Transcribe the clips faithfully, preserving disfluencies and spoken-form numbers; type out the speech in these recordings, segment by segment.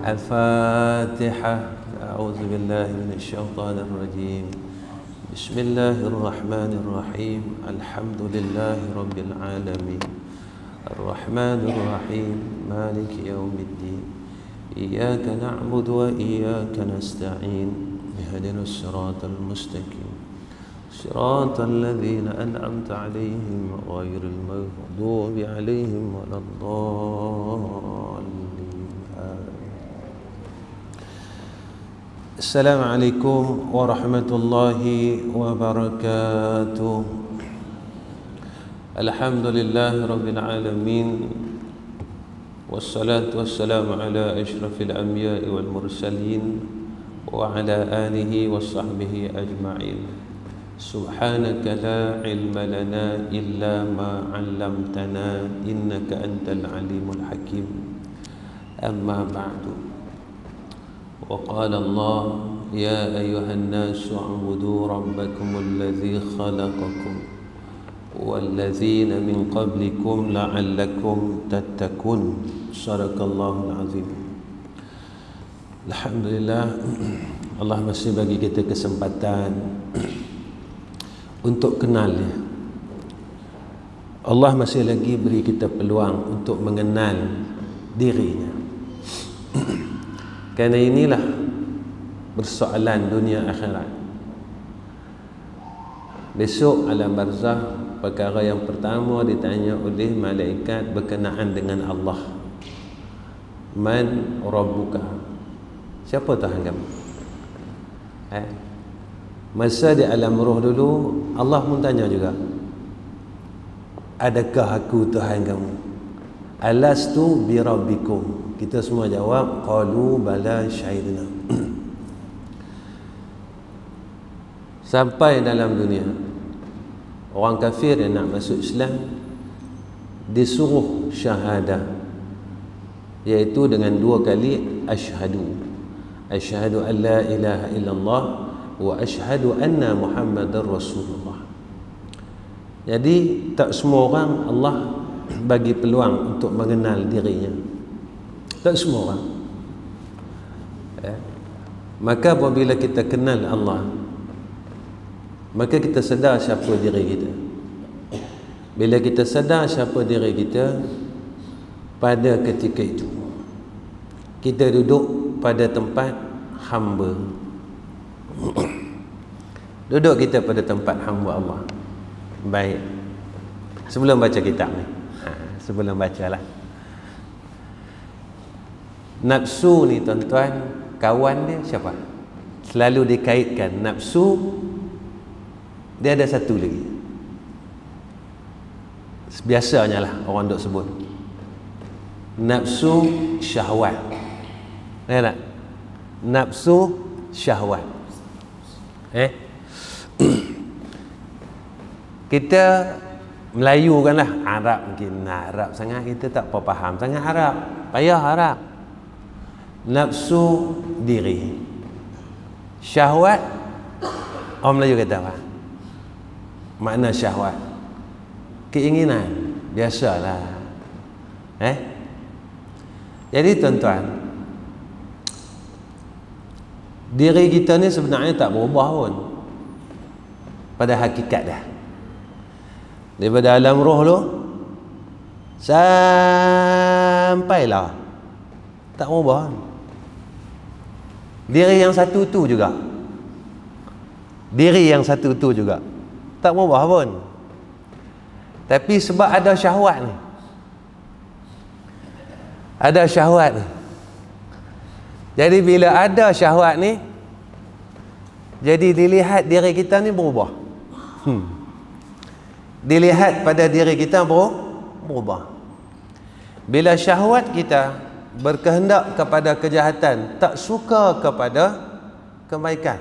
الفاتحة. أعوذ بالله من الشيطان الرجيم. بسم الله الرحمن الرحيم. الحمد لله رب العالمين الرحمن الرحيم مالك يوم الدين إياك نعبد وإياك نستعين اهدنا الصراط المستقيم صراط الذين أنعمت عليهم غير المغضوب عليهم ولا الضالين. السلام عليكم ورحمة الله وبركاته. الحمد لله رب العالمين والصلاة والسلام على أشرف الأنبياء والمرسلين وعلى آله وصحبه أجمعين. سبحانك لا علم لنا إلا ما علمتنا إنك أنت العليم الحكيم. أما بعد، وقال الله يا أيها الناس اعبدوا ربكم الذي خلقكم والذين من قبلكم لعلكم تتقون. صدق الله العظيم. Alhamdulillah, Allah masih bagi kita kesempatan untuk kenal dia. Allah masih lagi beri kita peluang untuk mengenal dirinya. Kerana inilah persoalan dunia akhirat. Besok alam barzah, perkara yang pertama ditanya oleh malaikat berkenaan dengan Allah. Man rabbuka? Siapa Tuhan kamu? Eh? Masa di alam roh dulu, Allah pun tanya juga, adakah aku Tuhan kamu? Alastu bi rabbikum? Kita semua jawab, qalu bala syahidna. Sampai dalam dunia, orang kafir yang nak masuk Islam disuruh syahadah, iaitu dengan dua kali asyhadu. Asyhadu an la ilaha illallah wa asyhadu anna Muhammadar Rasulullah. Jadi tak semua orang Allah bagi peluang untuk mengenal dirinya. Tak semua orang. Eh? Maka apabila kita kenal Allah, maka kita sedar siapa diri kita. Bila kita sedar siapa diri kita, pada ketika itu kita duduk pada tempat hamba. Duduk kita pada tempat hamba Allah. Baik. Sebelum baca kitab ni, ha, sebelum bacalah, nafsu ni tuan-tuan, kawan dia siapa? Selalu dikaitkan nafsu, dia ada satu lagi. Biasanya lah orang duk sebut nafsu syahwat. Ya tak? Nafsu syahwat. Eh? Kita Melayu kan lah, Arab mungkin. Nah, Arab sangat kita tak apa faham sangat Arab. Payah Arab. Nafsu diri. Syahwat, orang Melayu kata apa? Makna syahwat, keinginan. Biasalah. Eh? Jadi tuan-tuan, diri kita ni sebenarnya tak berubah pun pada hakikat dah. Daripada alam roh tu sampailah tak berubah. Diri yang satu tu juga, diri yang satu tu juga tak berubah pun. Tapi sebab ada syahwat ni, ada syahwat ni. Jadi bila ada syahwat ni, jadi dilihat diri kita ni berubah. Hmm. Dilihat pada diri kita berubah. Bila syahwat kita berkehendak kepada kejahatan, tak suka kepada kebaikan,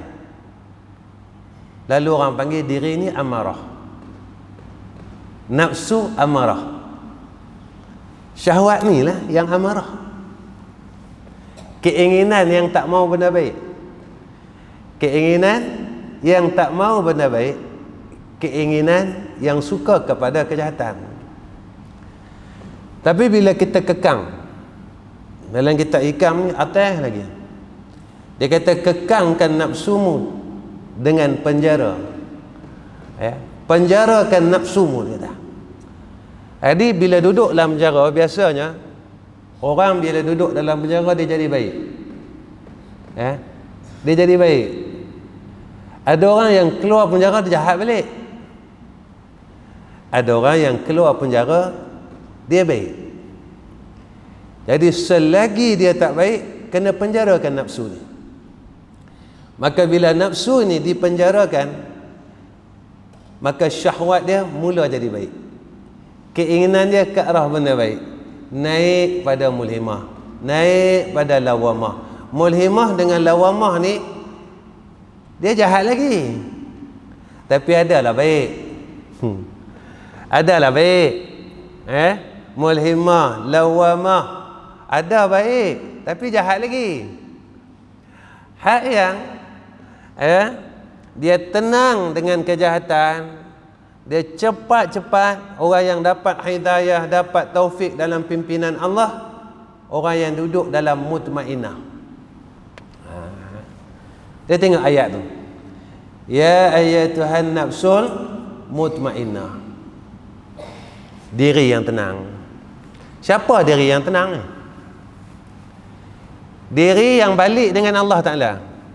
lalu orang panggil diri ni amarah. Nafsu amarah. Syahwat ni lah yang amarah. Keinginan yang tak mau benda baik. Keinginan yang tak mau benda baik. Keinginan yang suka kepada kejahatan. Tapi bila kita kekang Dalam kitab Hikam ni atas lagi. Dia kata kekangkan nafsumu dengan penjara. Ya, penjarakan nafsumu, dia kata. Jadi bila duduk dalam penjara, biasanya orang bila duduk dalam penjara dia jadi baik. Ya, dia jadi baik. Ada orang yang keluar penjara dia jahat balik. Ada orang yang keluar penjara dia baik. Jadi selagi dia tak baik, kena penjarakan nafsu ni. Maka bila nafsu ni dipenjarakan, maka syahwat dia mula jadi baik. Keinginan dia ke arah benda baik. Naik pada mulhimah, naik pada lawamah. Mulhimah dengan lawamah ni dia jahat lagi. Tapi adalah baik. Hmm. Adalah baik. Eh? Mulhimah, lawamah ada baik, tapi jahat lagi. Hak yang eh, dia tenang dengan kejahatan, dia cepat-cepat. Orang yang dapat hidayah, dapat taufik dalam pimpinan Allah, orang yang duduk dalam mutmainnah. Ha. Dia tengok ayat tu. Ya ayyatuhan nafsul mutmainnah. Diri yang tenang. Siapa diri yang tenang ni? Diri yang balik dengan Allah Ta'ala.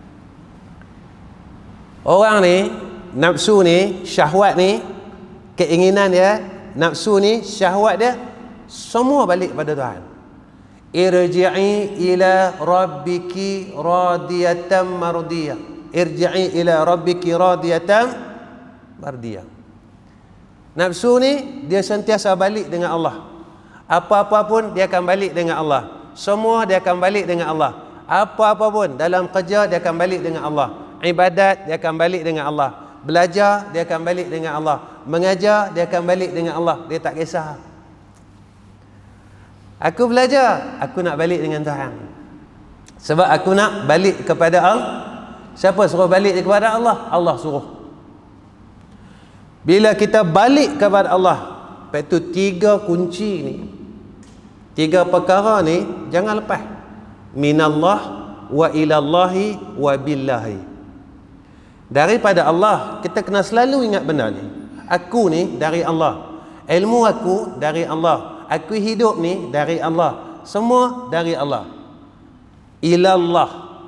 Orang ni, nafsu ni, syahwat ni, keinginan dia, nafsu ni, syahwat dia, semua balik pada Tuhan. Irji'i ila rabbiki radiyatan mardiyah. Irji'i ila rabbiki radiyatan mardiyah. Nafsu ni, dia sentiasa balik dengan Allah. Apa-apa pun dia akan balik dengan Allah. Semua dia akan balik dengan Allah. Apa-apa pun dalam kerja dia akan balik dengan Allah. Ibadat dia akan balik dengan Allah. Belajar dia akan balik dengan Allah. Mengajar dia akan balik dengan Allah. Dia tak kisah. Aku belajar, aku nak balik dengan Tuhan. Sebab aku nak balik kepada Allah. Siapa suruh balik kepada Allah? Allah suruh. Bila kita balik kepada Allah, lepas tu tiga kunci ni, tiga perkara ni jangan lepas. Minallah wa ilallahi wa billahi. Daripada Allah, kita kena selalu ingat benda ni. Aku ni dari Allah. Ilmu aku dari Allah. Aku hidup ni dari Allah. Semua dari Allah. Ilallah.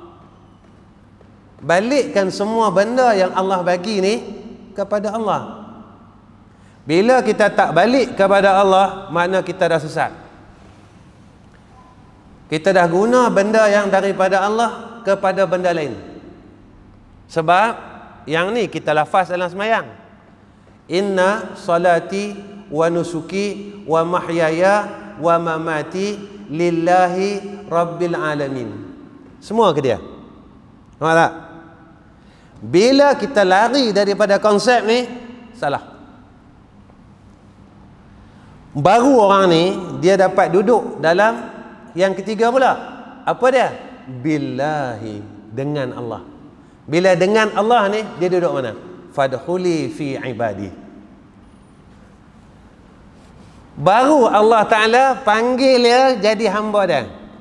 Balikkan semua benda yang Allah bagi ni kepada Allah. Bila kita tak balik kepada Allah, makna kita dah sesat. Kita dah guna benda yang daripada Allah kepada benda lain. Sebab yang ni kita lafaz dalam semayang. Inna salati wa nusuki wa mahyaya wa mamati lillahi rabbil alamin. Semua ke dia? Nampak tak? Bila kita lari daripada konsep ni, salah. Baru orang ni dia dapat duduk dalam yang ketiga pula. Apa dia? Billahi, dengan Allah. Bila dengan Allah ni dia duduk mana? Fadkhuli fi ibadi. Baru Allah Ta'ala panggil dia jadi hamba dia.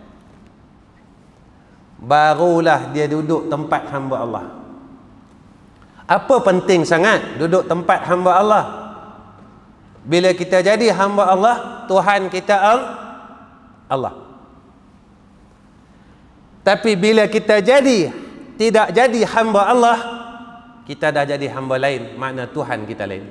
Barulah dia duduk tempat hamba Allah. Apa penting sangat duduk tempat hamba Allah? Bila kita jadi hamba Allah, Tuhan kita Allah. Tapi bila kita jadi tidak jadi hamba Allah, kita dah jadi hamba lain. Makna Tuhan kita lain.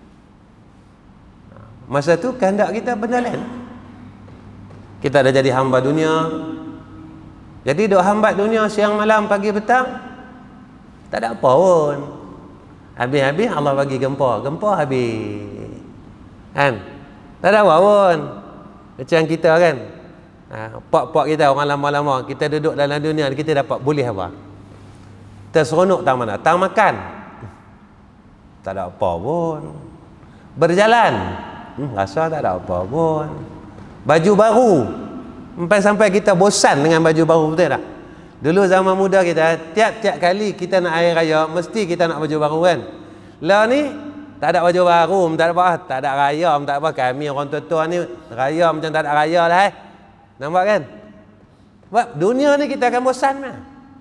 Masa tu kehendak kita benda lain. Kita dah jadi hamba dunia. Jadi duk hambat dunia siang malam pagi petang, tak ada apa pun. Habis-habis Allah bagi gempa. Gempa habis. Kan? Tak ada apa pun. Macam kita kan. Ha, pak-pak kita orang lama-lama, kita duduk dalam dunia, kita dapat boleh apa? Terseronok tang mana? Tang makan. Tak ada apa pun. Berjalan. Hmm, rasa tak ada apa pun. Baju baru. Sampai-sampai kita bosan dengan baju baru, betul tak? Dulu zaman muda kita, tiap-tiap kali kita nak air raya, mesti kita nak baju baru kan. Lah ni, tak ada baju baru, tak ada apa, tak ada raya, tak ada apa. Kami orang tua-tua ni, raya macam tak ada raya lah eh. Nampak kan? Sebab dunia ni kita akan bosan mah.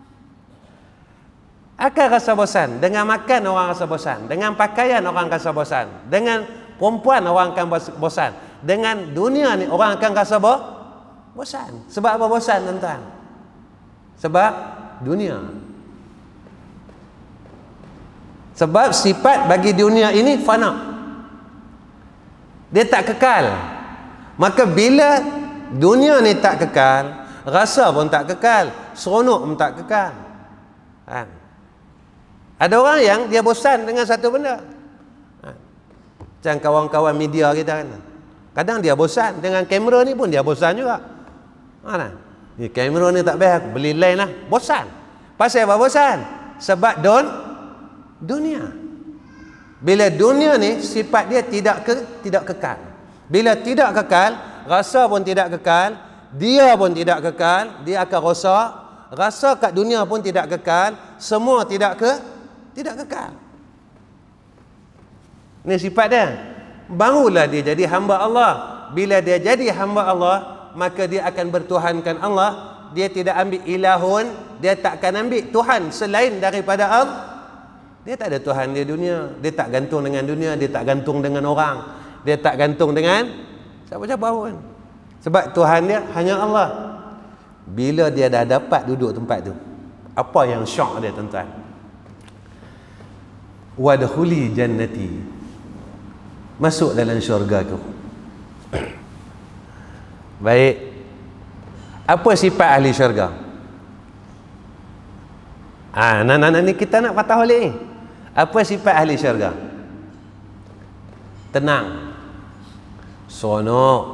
Akan rasa bosan. Dengan makan orang rasa bosan. Dengan pakaian orang rasa bosan. Dengan perempuan orang akan bosan. Dengan dunia ni orang akan rasa bo bosan. Sebab apa bosan, tuan-tuan? Sebab dunia. Sebab sifat bagi dunia ini fana. Dia tak kekal. Maka bila dunia ni tak kekal, rasa pun tak kekal, seronok pun tak kekal. Ha. Ada orang yang dia bosan dengan satu benda. Ha. Macam kawan-kawan media kita kan. Kadang dia bosan dengan kamera ni pun dia bosan juga. Mana? Ni kamera ni tak baik, beli lain lah. Bosan. Pasal apa bosan? Sebab don dunia. Bila dunia ni sifat dia tidak ke, tidak kekal. Bila tidak kekal, rasa pun tidak kekal, dia pun tidak kekal, dia akan rosak, rasa kat dunia pun tidak kekal, semua tidak ke tidak kekal. Ini sifat dia. Barulah dia jadi hamba Allah. Bila dia jadi hamba Allah, maka dia akan bertuhankan Allah. Dia tidak ambil ilahun, dia takkan ambil Tuhan selain daripada Allah. Dia tak ada Tuhan di dunia. Dia tak gantung dengan dunia, dia tak gantung dengan orang, dia tak gantung dengan siapa-siapa pun. Sebab Tuhan dia hanya Allah. Bila dia dah dapat duduk tempat tu, apa yang syok dia, tuan-tuan? Wadkhuli jannati. Masuk dalam syurga aku. Baik. Apa sifat ahli syurga? Ah, nak-nak ni kita nak patah balik ni. Apa sifat ahli syurga? Tenang. Seronok.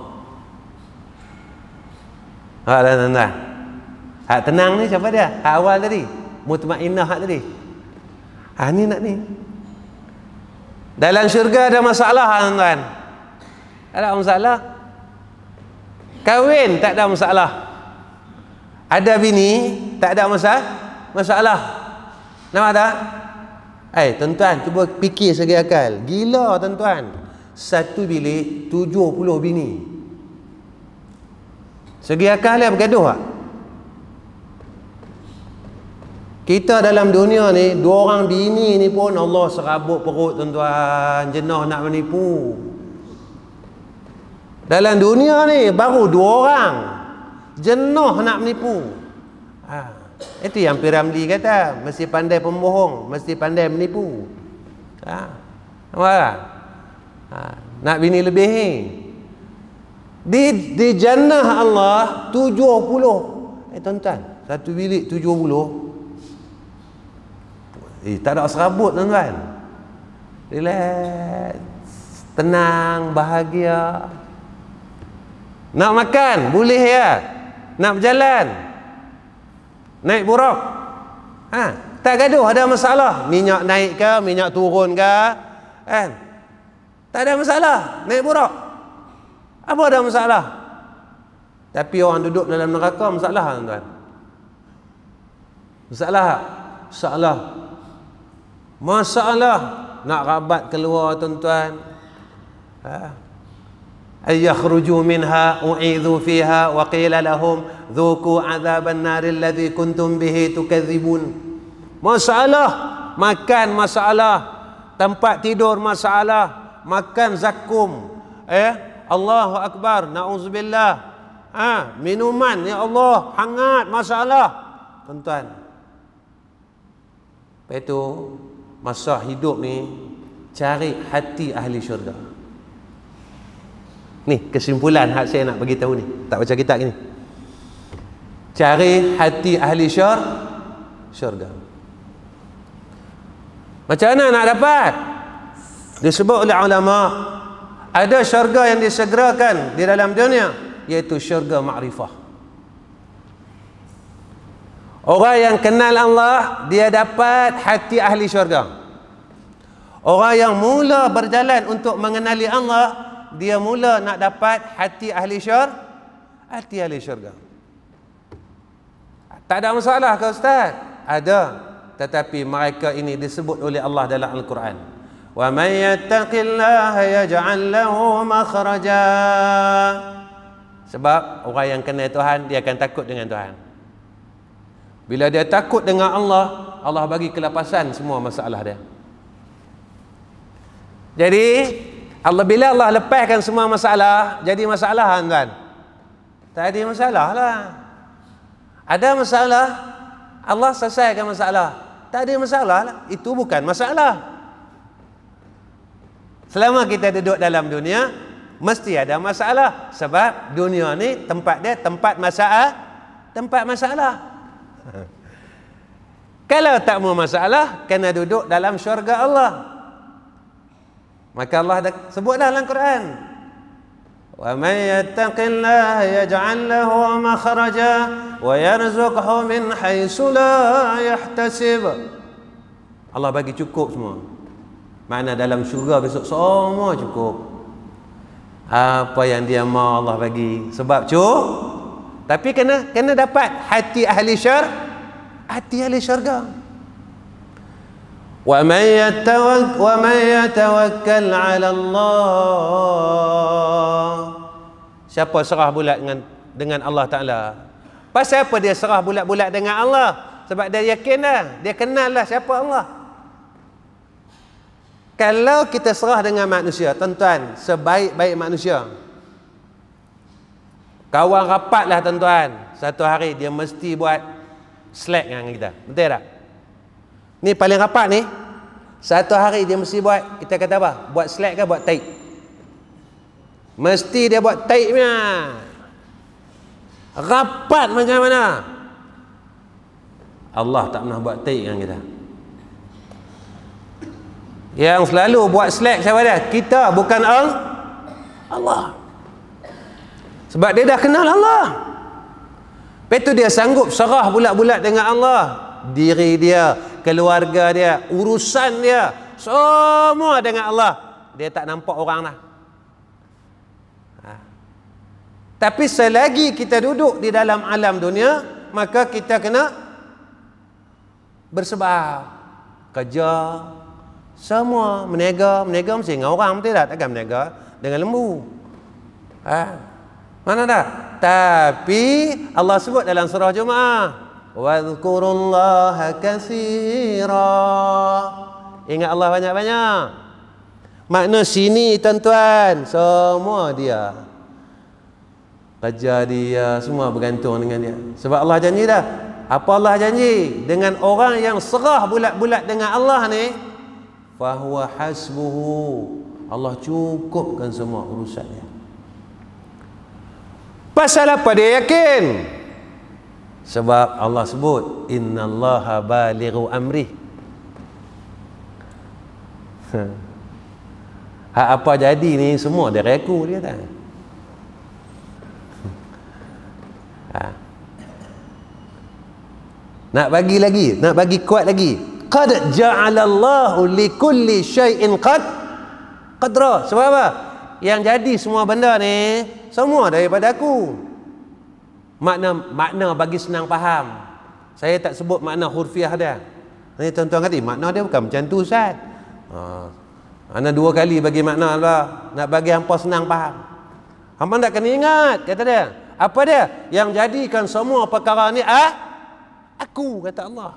Hak dah tuan-tuan. Hak tenang ni siapa dia? Hak awal tadi. Mutmainnah hak tadi. Ah ni nak ni. Dalam syurga ada masalah, tuan-tuan. Ada masalah. Kahwin tak ada masalah. Ada bini tak ada masalah. Masalah. Nampak tak? Eh, tuan-tuan, cuba fikir segi akal. Gila, tuan-tuan. Satu bilik tujuh puluh bini. Segi akal dia bergaduh tak? Kita dalam dunia ni, dua orang bini ni pun Allah serabut perut, tuan-tuan. Jenah nak menipu. Dalam dunia ni baru dua orang, jenah nak menipu. Ha. Itu yang Piramli kata, mesti pandai pembohong, mesti pandai menipu. Ha. Nampak tak? Ha. Nak bini lebih ni. Di, di jannah Allah tujuh puluh. Eh tuan-tuan, satu bilik tujuh puluh. Eh, tak ada serabut, tuan-tuan. Relax, tenang, bahagia. Nak makan, boleh ya. Nak berjalan, naik buruk. Ha, tak gaduh, ada masalah. Minyak naik ke, minyak turun ke, kan? Tak ada masalah, naik buruk. Apa ada masalah? Tapi orang duduk dalam neraka masalah, tuan-tuan. Masalah. Masalah. Masalah nak rabat keluar, tuan-tuan. Ha. Ayakhruju minha u'idhu fiha wa qila lahum dhuku adzaban naril ladzi kuntum bihi tukadzibun. Masalah makan, masalah tempat tidur, masalah makan zakum, eh Allahu akbar, nauzubillah. Ha, minuman ya Allah hangat, masalah, tuan-tuan. Lepas itu masa hidup ni cari hati ahli syurga. Ni kesimpulan hak saya nak bagi tahu ni. Tak baca kitab ni. Cari hati ahli syur syurga. Macam mana nak dapat? Disebut oleh ulama, ada syurga yang disegerakan di dalam dunia, iaitu syurga makrifah. Orang yang kenal Allah, dia dapat hati ahli syurga. Orang yang mula berjalan untuk mengenali Allah, dia mula nak dapat hati ahli syurga. Hati ahli syurga. Tak ada masalah ke Ustaz? Ada. Tetapi mereka ini disebut oleh Allah dalam Al-Quran. Wa man yattaqillaha yaj'al lahu makhraja. Sebab orang yang kenal Tuhan, dia akan takut dengan Tuhan. Bila dia takut dengan Allah, Allah bagi kelepasan semua masalah dia. Jadi Allah, bila Allah lepaskan semua masalah, jadi masalah tuan. Tak ada masalah lah. Ada masalah, Allah selesaikan masalah. Tak ada masalah lah. Itu bukan masalah. Selama kita duduk dalam dunia, mesti ada masalah. Sebab dunia ni tempat dia tempat masalah. Tempat masalah. Kalau tak mau masalah, kena duduk dalam syurga Allah. Maka Allah dah sebut dalam Quran, wa may yattaqillaha yaj'al lahu makhraja wa yarzuqhu min haitsu la yahtasib. Allah bagi cukup semua. Makna dalam syurga besok semua cukup. Apa yang dia mau Allah bagi. Sebab cukup. Tapi kena kena dapat hati ahli syar, hati ahli syurga. وَمَنْ يَتَوَكَّلْ وَمَنْ يَتَوَكَّلْ عَلَى اللَّهِ. Siapa serah bulat dengan dengan Allah Ta'ala? Pasal apa dia serah bulat-bulat dengan Allah? Sebab dia yakin dah, dia kenal lah siapa Allah. Kalau kita serah dengan manusia, tuan-tuan, sebaik-baik manusia, kawan rapat lah tuan-tuan, satu hari dia mesti buat slack dengan kita, betul tak? Ni paling rapat ni, satu hari dia mesti buat, kita kata apa? Buat slack ke buat tape? Mesti dia buat tape nya. Rapat macam mana? Allah tak pernah buat tape dengan kita. Yang selalu buat slack siapa dia? Kita, bukan Allah. Sebab dia dah kenal Allah. Lepas tu dia sanggup serah bulat-bulat dengan Allah. Diri dia, keluarga dia, urusan dia, semua dengan Allah. Dia tak nampak orang lah. Ha. Tapi selagi kita duduk di dalam alam dunia, maka kita kena bersebab kerja, semua menega, menega mesti dengan orang, betul tak? Takkan menega dengan lembu. Ha. Mana dah? Tapi Allah sebut dalam surah Jumaah, وَاذْكُرُوا katsira. Ingat Allah banyak-banyak. Makna sini tuan-tuan, semua dia. Kerja dia, semua bergantung dengan dia. Sebab Allah janji dah. Apa Allah janji? Dengan orang yang serah bulat-bulat dengan Allah ni, fahuwa hasbuhu. Allah cukupkan semua urusan dia. Pasal apa dia yakin? Sebab Allah sebut, innallaha balighu amri. Hak apa jadi ni semua dari aku, dia kata. Ha. Nak bagi lagi, nak bagi kuat lagi. Qad ja'alallahu likulli syai'in qad qadra. Sebab apa? Yang jadi semua benda ni semua daripada aku. Makna makna bagi senang faham. Saya tak sebut makna hurfiah dia. Ni tuan-tuan kata, makna dia bukan macam tu Ustaz. Ha. Ana dua kali bagi makna lah. Nak bagi hampa senang faham. Hampa tak kena ingat, kata dia. Apa dia? Yang jadikan semua perkara ni ah aku, kata Allah.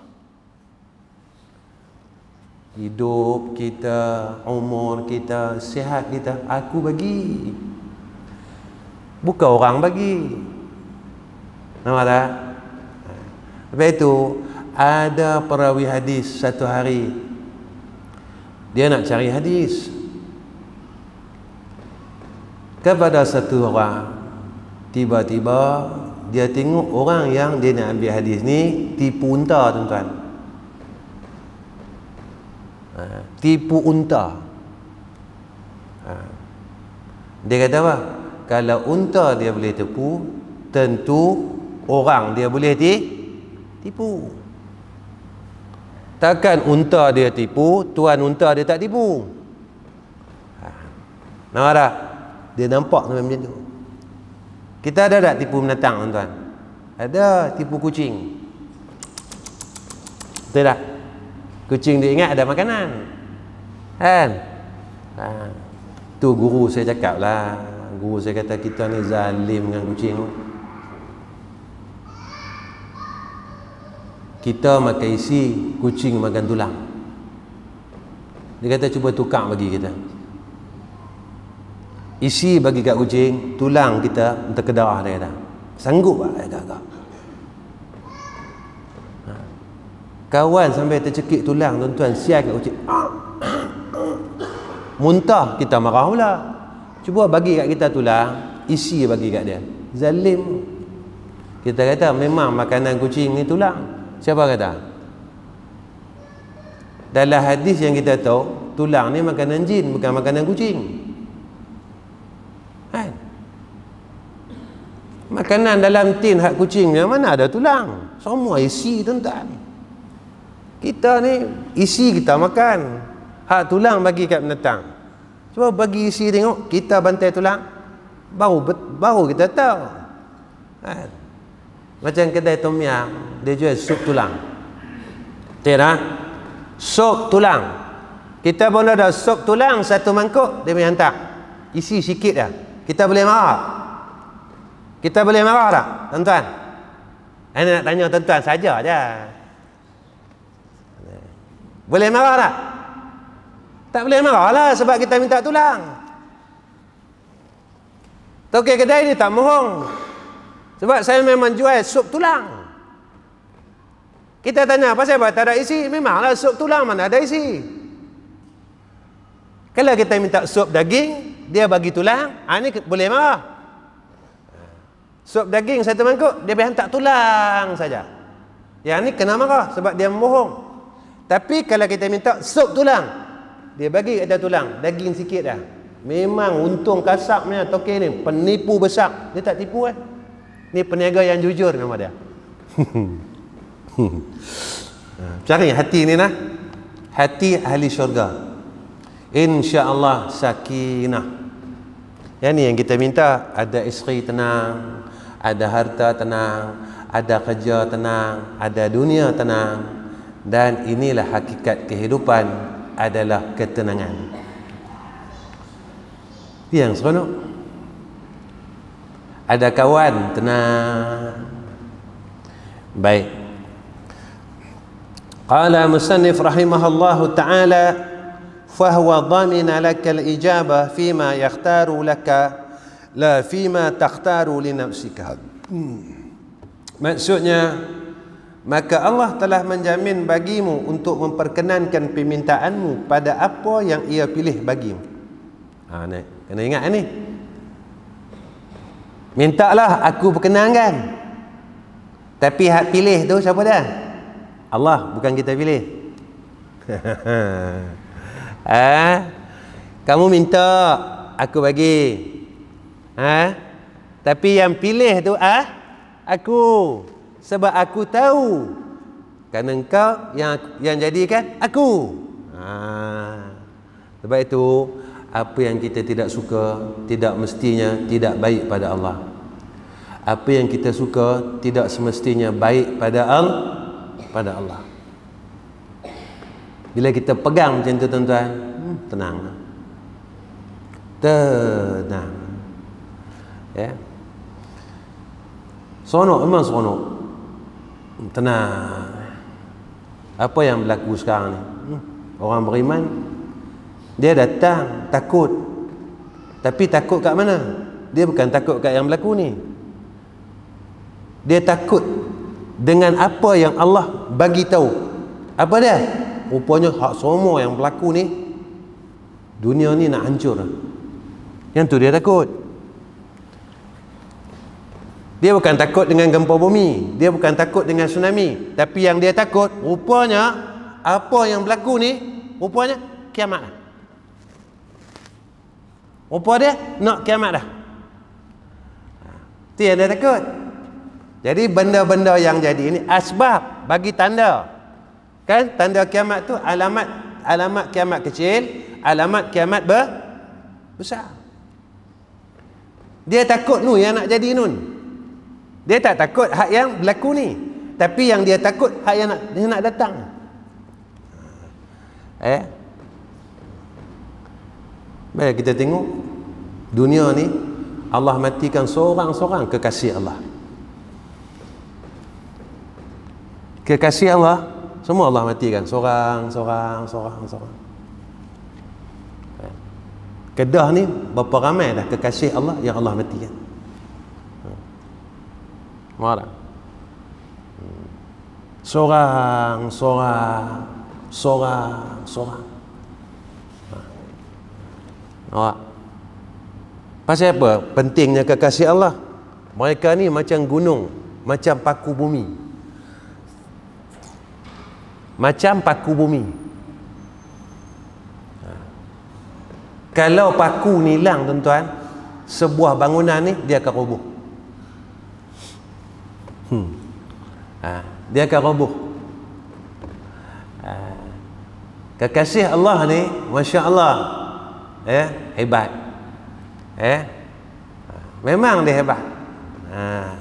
Hidup kita, umur kita, sihat kita, aku bagi. Bukan orang bagi. Nampak tak? Lepas itu, ada perawi hadis satu hari, dia nak cari hadis kepada satu orang. Tiba-tiba dia tengok orang yang dia nak ambil hadis ni tipu unta, tuan-tuan. Ha, tipu unta. Ha. Dia kata apa? Kalau unta dia boleh tipu, tentu orang dia boleh ti tipu. Takkan unta dia tipu, tuan unta dia tak tipu. Ha. Nampak tak? Dia nampak macam tu. Kita ada tak tipu binatang, tuan-tuan? Ada tipu kucing. Betul tak? Kucing dia ingat ada makanan. Kan? Ha. Tu guru saya cakap lah. Guru saya kata kita ni zalim dengan kucing. kita makan isi, kucing makan tulang. Dia kata cuba tukar bagi kita. Isi bagi kat kucing, tulang kita terkedah, dia kata. Sanggup tak? Dia kata. Ha. Kawan sampai tercekik tulang, tuan-tuan, sial kat kucing. Muntah, kita marah pula. Cuba bagi kat kita tulang, isi bagi kat dia. Zalim. Kita kata memang makanan kucing ni tulang. Siapa kata? Dalam hadis yang kita tahu, tulang ni makanan jin, bukan makanan kucing. Kan? Makanan dalam tin hak kucingnya mana ada tulang? Semua isi, tuan-tuan. Kita ni isi kita makan, hak tulang bagi kat binatang. Cuba bagi isi tengok, kita bantai tulang, baru baru kita tahu. Kan? Macam kedai tom yam, dia jual sup tulang. Betul tak? Sup tulang. Kita pun ada sup tulang satu mangkuk, dia boleh hantar. Isi sikit dah. Kita boleh marah. Kita boleh marah tak, tuan-tuan? Saya nak tanya tuan-tuan saja je. Boleh marah tak? Tak boleh marah lah sebab kita minta tulang. Tokek kedai ni tak mohong. Sebab saya memang jual sup tulang. Kita tanya, pasal apa tak ada isi? Memanglah sup tulang mana ada isi. Kalau kita minta sup daging, dia bagi tulang, ha, ni boleh marah. Sup daging satu mangkuk, dia boleh hantar tulang saja. Yang ni kena marah sebab dia membohong. Tapi kalau kita minta sup tulang, dia bagi ada tulang, daging sikit dah. Memang untung kasapnya tokek ni, penipu besar. Dia tak tipu kan? Ni peniaga yang jujur memang dia. Cari hati ni nah. Hati ahli syurga. InsyaAllah sakinah. Yang ni yang kita minta. Ada isteri tenang, ada harta tenang, ada kerja tenang, ada dunia tenang. Dan inilah hakikat kehidupan adalah ketenangan. Yang seronok. Ada kawan tenang. Baik. Qala musannif rahimahullahu ta'ala fahuwa dhamina laka al-ijabah fima yakhtaru laka la fima takhtaru li nafsika. Hmm. Maksudnya, maka Allah telah menjamin bagimu untuk memperkenankan permintaanmu pada apa yang ia pilih bagimu. Ha, ni, kena ingat ni. Mintalah aku perkenankan. Tapi hak pilih tu siapa dah? Allah, bukan kita pilih. Ha? Kamu minta, aku bagi. Ha? Tapi yang pilih tu ah, aku. Sebab aku tahu. Kerana engkau yang yang jadikan aku. Ha. Sebab itu, apa yang kita tidak suka, tidak mestinya tidak baik pada Allah. Apa yang kita suka, tidak semestinya baik pada Allah. Pada Allah. Bila kita pegang macam tu, tuan-tuan, hmm, tenang. Tenang. Ya. Seronok, memang seronok. Tenang. Apa yang berlaku sekarang ni? Hmm, orang beriman, dia datang takut. Tapi takut kat mana? Dia bukan takut kat yang berlaku ni. Dia takut dengan apa yang Allah bagi tahu. Apa dia? Rupanya hak semua yang berlaku ni, dunia ni nak hancur. Yang tu dia takut. Dia bukan takut dengan gempa bumi, dia bukan takut dengan tsunami, tapi yang dia takut, rupanya apa yang berlaku ni, rupanya kiamat dah. Rupa dia nak kiamat dah. Itu yang dia takut. Jadi benda-benda yang jadi ini asbab bagi tanda. Kan tanda kiamat tu alamat alamat kiamat kecil, alamat kiamat ber, besar. Dia takut nu yang nak jadi nun. Dia tak takut hak yang berlaku ni, tapi yang dia takut hak yang nak dia nak datang. Eh? Baik kita tengok dunia ni, Allah matikan seorang-seorang kekasih Allah. Kekasih Allah, semua Allah matikan. Seorang, seorang, seorang, seorang. Kedah ni berapa ramai dah kekasih Allah yang Allah matikan. Marah. Seorang, seorang, seorang, seorang. Awak. Pasal apa? Pentingnya kekasih Allah. Mereka ni macam gunung, macam paku bumi. Macam paku bumi. Kalau paku ni hilang tuan-tuan, sebuah bangunan ni dia akan roboh. Hmm. Ha, dia akan roboh. Ha. Kekasih Allah ni, Masya Allah, eh, hebat. Eh, memang dia hebat. Ha.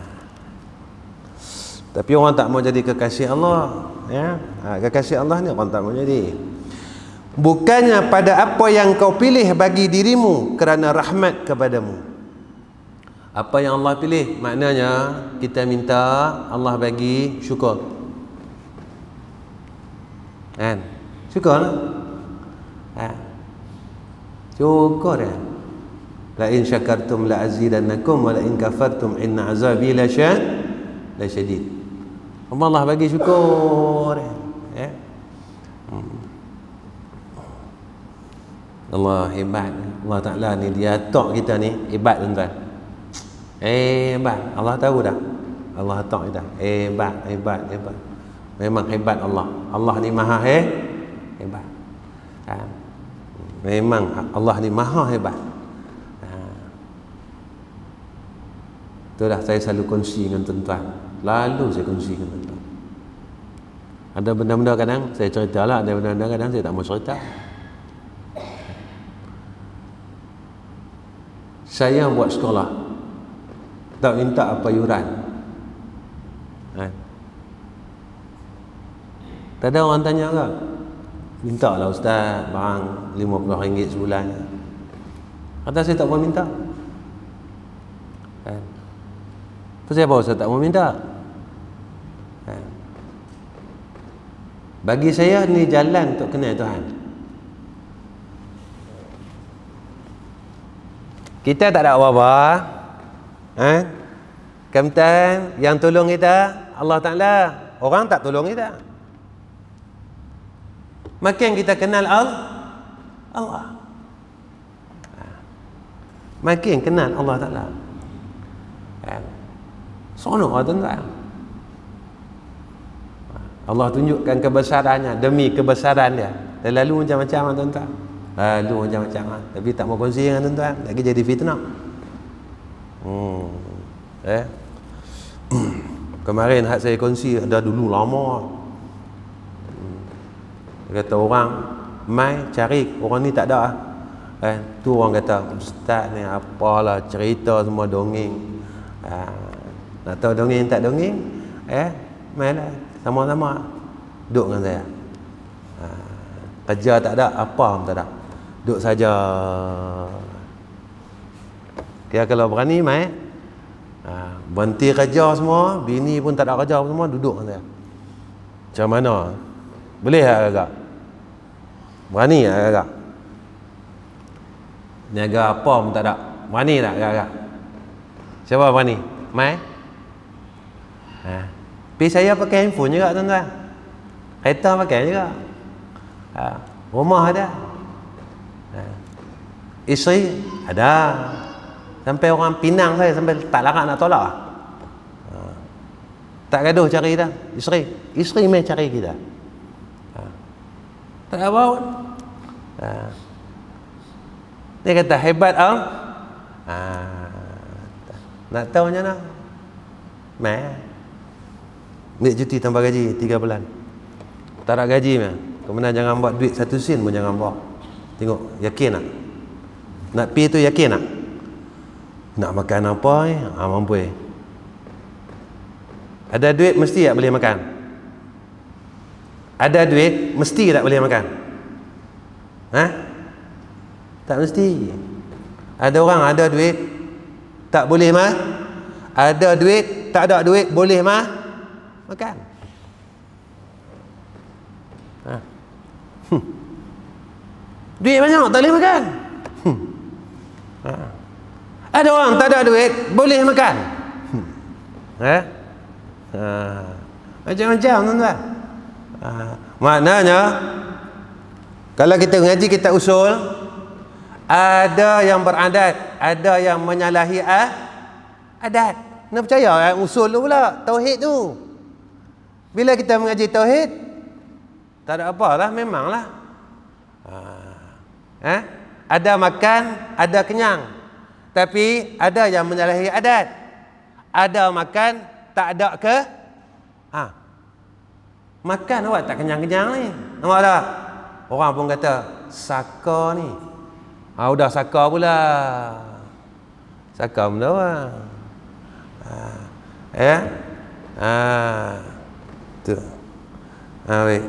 Tapi orang tak mau jadi kekasih Allah, ya. Ha, kekasih Allah ni orang tak mau jadi. Bukannya pada apa yang kau pilih bagi dirimu kerana rahmat kepadamu. Apa yang Allah pilih, maknanya kita minta Allah bagi syukur. Kan? Syukur lah. Ha. Syukur ya. La in syakartum la azidannakum wa la in kafartum inna azabi la syadid. Allah bagi syukur ya. Ya. Hmm. Allah hebat. Allah Ta'ala ni dia atok kita ni hebat tuan-tuan. Hebat. Allah tahu dah. Allah atok kita. Hebat, hebat, hebat. Memang hebat Allah. Allah ni maha he, hebat. Ha. Memang Allah ni maha hebat. Ha. Itulah saya selalu kongsi dengan tuan-tuan. Lalu saya kongsi dengan tuan-tuan. Ada benda-benda kadang saya cerita lah, ada benda-benda kadang saya tak mau cerita. Saya buat sekolah, tak minta apa yuran. Ha. Tak ada orang tanya ke? Minta lah ustaz, barang lima puluh ringgit sebulan. Kata saya tak mau minta. Ha. Pasal apa ustaz tak mau minta? Ha. Bagi saya ni jalan untuk kenal Tuhan. Kita tak ada apa-apa, eh? Kemudian yang tolong kita Allah Ta'ala, orang tak tolong kita. Makin kita kenal Allah, makin kenal Allah Ta'ala. Sono tuan-tuan. Allah tunjukkan kebesarannya demi kebesaran dia. Dan lalu macam-macam tuan-tuan. Lalu macam-macam, tapi tak mau kongsi dengan tuan-tuan, lagi jadi fitnah. Hmm. Eh. Kemarin hak saya kongsi ada dulu lama. Hmm. Kata orang, mai cari orang ni tak ada. Eh, tu orang kata, ustaz ni apalah cerita semua dongeng. Ah, nak tahu dongeng tak dongeng? Eh, mainlah sama-sama duduk dengan saya. Ah, kerja tak ada, apa pun tak ada. Duduk saja. Kira kalau berani mai, ha, berhenti kerja semua, bini pun tak ada kerja semua, duduk dengan saya. Macam mana? Boleh tak agak? Berani tak agak? Niaga apa pun tak ada. Berani tak agak? Siapa berani? Mai? Ha. Tapi saya pakai handphone juga tuan-tuan. Kereta pakai juga. Ha. Rumah ada. Ha. Isteri ada. Sampai orang Pinang saya sampai tak larat nak tolak. Ha. Tak gaduh cari dah isteri. Isteri main cari kita. Ha. Tak apa pun. Ha. Dia kata hebat ah. Ha. Nak tahu macam mana? Mai. Ambil cuti tambah gaji tiga bulan. Tak ada gaji mah. Kemudian jangan buat duit satu sen pun jangan buat. Tengok, yakin tak? Nak pi tu yakin tak? Nak makan apa eh? Ha, mampu eh. Ada duit mesti tak boleh makan? Ada duit mesti tak boleh makan? Ha? Tak mesti. Ada orang ada duit tak boleh mah? Ada duit tak ada duit boleh mah? Makan. Hmm. Duit banyak tak boleh makan. Hmm. Ha. Ada orang tak ada duit boleh makan. Hmm. Ha? Ha. Macam-macam tuan-tuan. Ha. Maknanya kalau kita ngaji kita usul, ada yang beradat, ada yang menyalahi ah, adat. Nak percaya yang usul tu pula, tauhid tu. Bila kita mengaji tauhid, tak ada apalah, memanglah. Ha. Ha? Ada makan, ada kenyang. Tapi ada yang menyalahi adat. Ada makan, tak ada ke? Ha. Makan awak tak kenyang-kenyang ni. Nampak tak? Orang pun kata, saka ni. Ha, udah saka pula. Saka benda orang. Ha. Ya? Ha. Tu. Ha, baik.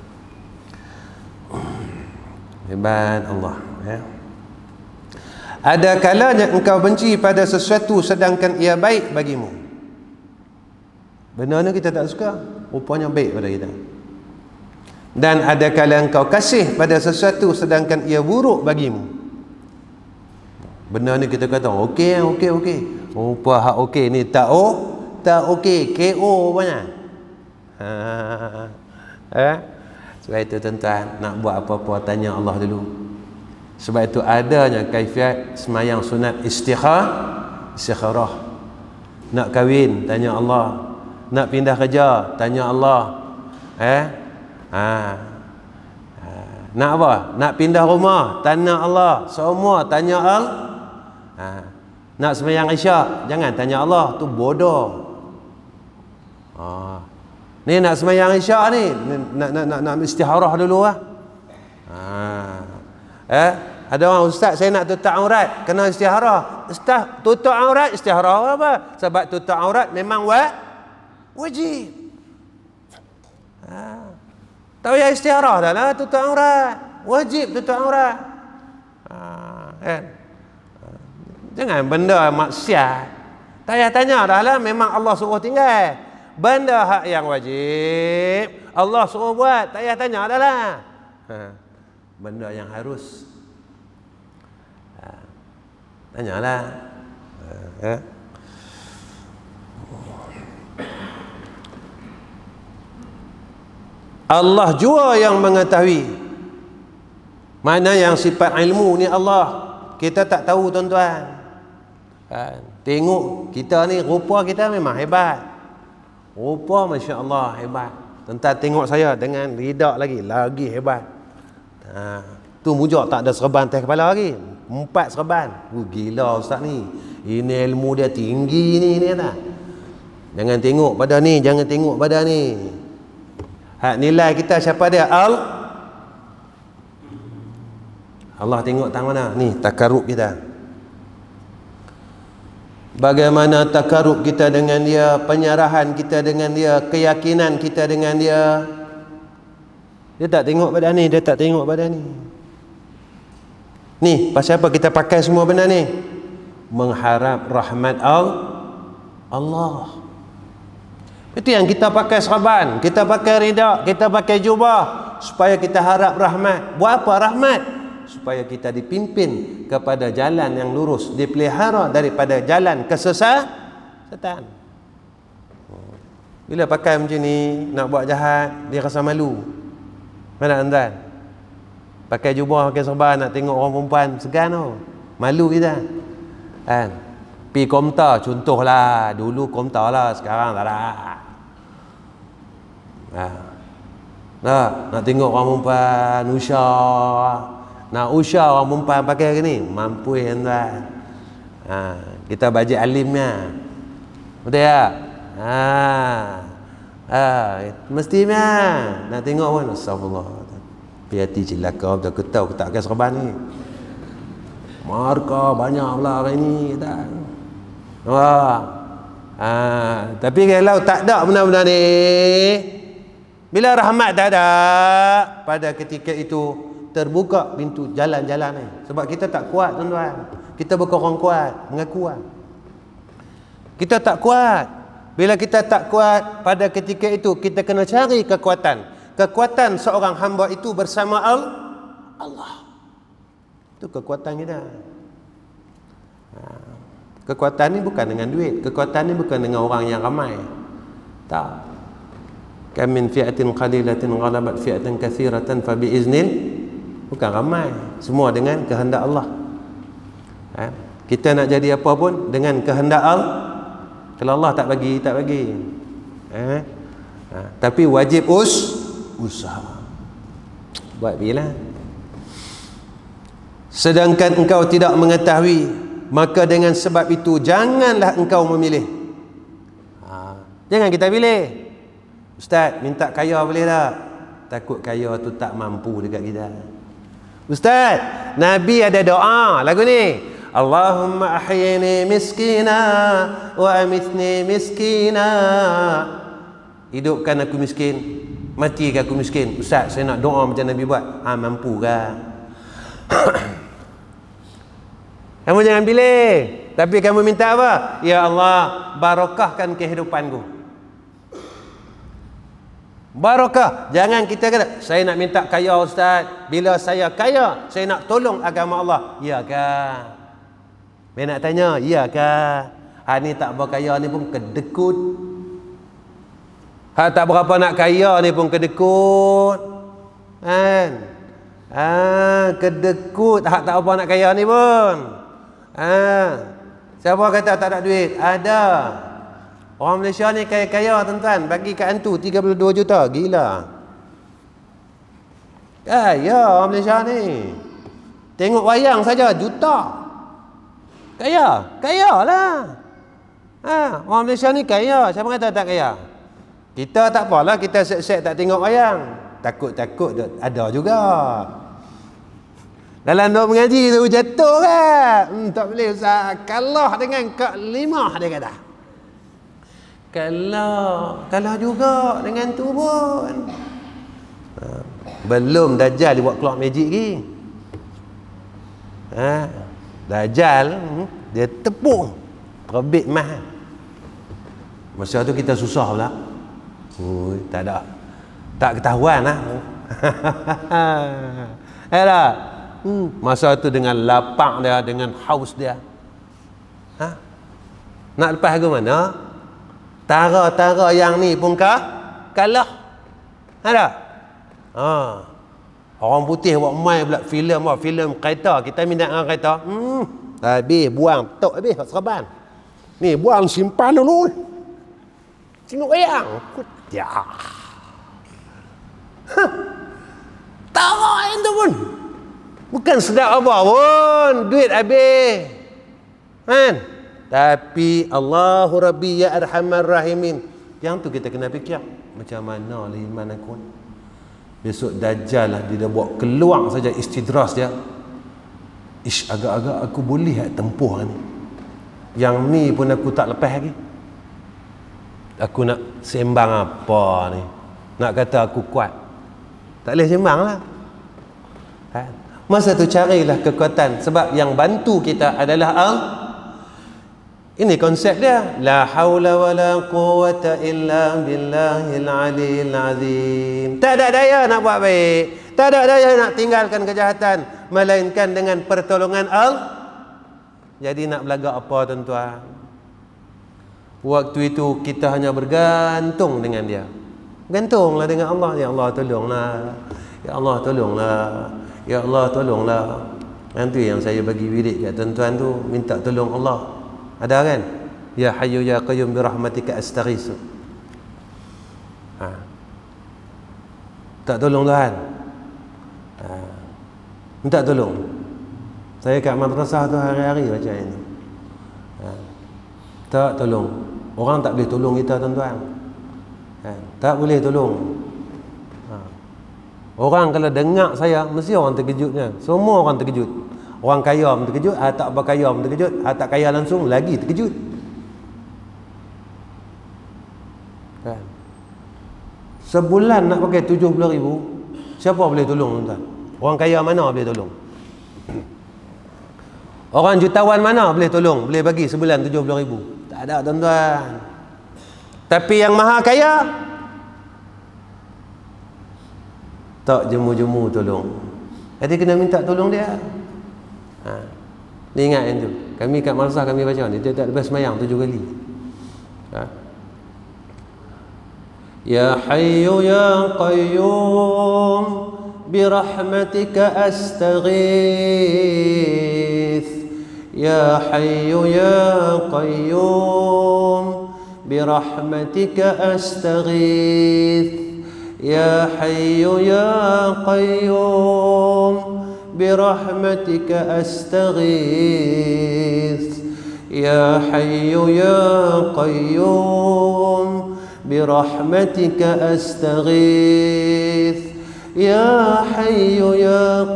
Hebat Allah. Ya. Ada kalanya engkau benci pada sesuatu sedangkan ia baik bagimu. Benda ni kita tak suka, rupanya baik pada kita. Dan ada kala engkau kasih pada sesuatu sedangkan ia buruk bagimu. Benda ni kita kata okey, okey, okey. Rupa hak okey ni tak oh, tak okey, K O banyak. Ha. Eh? Sebab itu tuan-tuan, nak buat apa-apa tanya Allah dulu. Sebab itu adanya kaifiat semayang sunat istikharah, istikharah. Nak kahwin, tanya Allah. Nak pindah kerja, tanya Allah. Eh? Ha. Ha. Nak apa? Nak pindah rumah, tanya Allah. Semua tanya Allah. Ha. Nak semayang isyak, jangan tanya Allah, tu bodoh. Ha. Ni nak semayang isyak ni, nak nak nak, nak istikharah dulu lah. Ha. Eh, ada orang, ustaz saya nak tutup aurat, kena istikharah. Ustaz, tutup aurat istikharah apa? Sebab tutup aurat memang wa wajib. Ha. Tak payah istikharah dah lah tutup aurat. Wajib tutup aurat. Ha, kan? Jangan benda maksiat. Tak payah tanya dah lah, memang Allah suruh tinggal. Benda hak yang wajib Allah suruh buat, tak payah tanya dah lah. Ha. Benda yang harus, ha. Tanyalah. Ha. Allah jua yang mengetahui. Mana yang sifat ilmu ni Allah, kita tak tahu tuan-tuan. Ha. Tengok kita ni, rupa kita memang hebat. Rupa Masya Allah hebat. Tuan-tuan tengok saya dengan lidak lagi, lagi hebat. Ha. Tu mujak tak ada serban atas kepala lagi. Empat serban. Uh, gila ustaz ni. Ini ilmu dia tinggi ni, ni tak? Jangan tengok pada ni, jangan tengok pada ni. Hak nilai kita siapa dia? Al Allah tengok tang mana? Ni takarub kita. Bagaimana takarub kita dengan dia, penyerahan kita dengan dia, keyakinan kita dengan dia. Dia tak tengok pada ni, dia tak tengok pada ni. Ni, pasal apa kita pakai semua benda ni? Mengharap rahmat Allah. Itu yang kita pakai serban, kita pakai rida, kita pakai jubah, supaya kita harap rahmat. Buat apa rahmat? Supaya kita dipimpin kepada jalan yang lurus, dipelihara daripada jalan kesesatan. Bila pakai macam ni, nak buat jahat, dia rasa malu. Mana tuan? Pakai jubah, pakai serban, nak tengok orang perempuan segan tu. Malu kita. Kan? Pi komta contohlah, dulu komta lah, sekarang tak ada. Ha. Nah, nak tengok orang perempuan usah. Nak usah orang perempuan pakai ke ni? Mampu ya tuan. Ha, kita baca alimnya. Betul tak? Ha. Ha, mestinya nak tengok pun astagfirullah. Hati celaka betul aku tahu aku tak pakai serban ni. Marka banyak pula hari ni tak. Wah. Ha, tapi kalau tak ada benda-benda ni, bila rahmat tak ada, pada ketika itu terbuka pintu jalan-jalan ni. Sebab kita tak kuat tuan-tuan. Kita bukan orang kuat, mengaku kuat. Kita tak kuat. Bila kita tak kuat, pada ketika itu kita kena cari kekuatan. kekuatan seorang hamba itu bersama Allah. Itu kekuatan kita. Kekuatan ni bukan dengan duit, kekuatan ni bukan dengan orang yang ramai. Tak. Kam min fi'atin qalilatin ghalabat fi'atan katsiratan fa bi iznil, bukan ramai, semua dengan kehendak Allah. Ha? Kita nak jadi apa pun dengan kehendak Allah. Kalau Allah tak bagi, tak bagi. Ha? Ha. Tapi wajib us usaha. Buat bila. Sedangkan engkau tidak mengetahui, maka dengan sebab itu janganlah engkau memilih. Ha. Jangan kita pilih. Ustaz, minta kaya boleh tak? Takut kaya tu tak mampu dekat kita. Ustaz, Nabi ada doa lagu ni. Allahumma ahyini miskina wa amithni miskina. Hidupkan aku miskin, matikan aku miskin. Ustaz, saya nak doa macam Nabi buat. Ha, mampu ke? Kamu jangan pilih, tapi kamu minta apa? Ya Allah, barakahkan kehidupanku. Barakah. Jangan kita kata, saya nak minta kaya Ustaz. Bila saya kaya, saya nak tolong agama Allah. Ya ke? Saya nak tanya, ya ke? Ha ni tak berkaya ni pun kedekut. Ha tak berapa nak kaya ni pun kedekut. Kan? Ha kedekut. Ha tak apa nak kaya ni pun. Ha siapa kata tak ada duit? Ada. Orang Malaysia ni kaya-kaya tuan-tuan. Bagi kat antu tiga puluh dua juta. Gila. Kaya orang Malaysia ni. Tengok wayang saja juta. Kaya. Kaya lah. Ha, orang Malaysia ni kaya. Siapa kata tak kaya? Kita tak apalah. Kita set-set tak tengok wayang. Takut-takut ada juga. Dalam duk mengaji tu jatuh kan? Hmm, tak boleh Ustaz. Kalah dengan kelimah dia kata. Kalau kalau juga dengan tu pun. Ha, belum Dajjal dia buat keluar magic lagi. Ha, Dajjal dia tepung terbit mah. Masa tu kita susah pula. Oi, tak ada. Tak ketahuan lah. Eh dah. Hmm, masa tu dengan lapang dia, dengan haus dia. Ha? Nak lepas ke mana? Tara-tara yang ni pun kah? Kalah. Ada? Ha. Orang putih buat main pula filem apa? Filem kereta. Kita minat dengan kereta. Hmm. Habis buang tok habis serban. Ni buang simpan dulu. Tengok wayang. Ya. Ha. Tara yang tu pun. Bukan sedap apa pun. Duit habis. Kan? Tapi Allahu Rabbi ya Arhamar Rahimin. Yang tu kita kena fikir. Macam mana lah iman aku. Besok Dajjal lah dia dah buat keluar saja istidras dia. Ish, agak-agak aku boleh tak tempuh ni. Yang ni pun aku tak lepas lagi. Aku nak sembang apa ni? Nak kata aku kuat. Tak boleh sembang lah. Ha? Masa tu carilah kekuatan. Sebab yang bantu kita adalah Allah. Ini konsep dia. La haula wa la quwwata illa billahil aliyil azim. Tak ada daya nak buat baik. Tak ada daya nak tinggalkan kejahatan. Melainkan dengan pertolongan Allah. Jadi nak belagak apa tuan-tuan? Waktu itu kita hanya bergantung dengan dia. Gantunglah dengan Allah. Ya Allah tolonglah. Ya Allah tolonglah. Ya Allah tolonglah. Nanti yang saya bagi wirid kat tuan-tuan tu. Minta tolong Allah. Ada kan? Ya Hayyu ya Qayyum bi rahmatika astaghis. Ha. Tak tolong Tuhan. Ha. Minta tolong. Saya kat madrasah tu hari-hari macam ini. Ha. Tak tolong. Orang tak boleh tolong kita tuan-tuan. Ha. Tak boleh tolong. Ha. Orang kalau dengar saya mesti orang terkejutnya. Semua orang terkejut. Orang kaya pun terkejut, ah, tak berkaya pun terkejut, ah, tak kaya langsung lagi terkejut. Kan? Sebulan nak pakai tujuh puluh ribu, siapa boleh tolong tuan? Orang kaya mana boleh tolong? Orang jutawan mana boleh tolong? Boleh bagi sebulan tujuh puluh ribu? Tak ada tuan-tuan. Tapi yang maha kaya, tak jemu-jemu tolong. Jadi kena minta tolong dia. Ha. Ni ingat yang tu. Kami kat madrasah kami baca ni, dia tak lepas semayang tujuh kali. Ha. Ya Hayyu Ya Qayyum birahmatika astaghith. Ya Hayyu Ya Qayyum birahmatika astaghith. Ya Hayyu Ya Qayyum birahmatika astaghith. Ya Hayyu Ya Qayyum birahmatika astaghith. Ya Hayyu Ya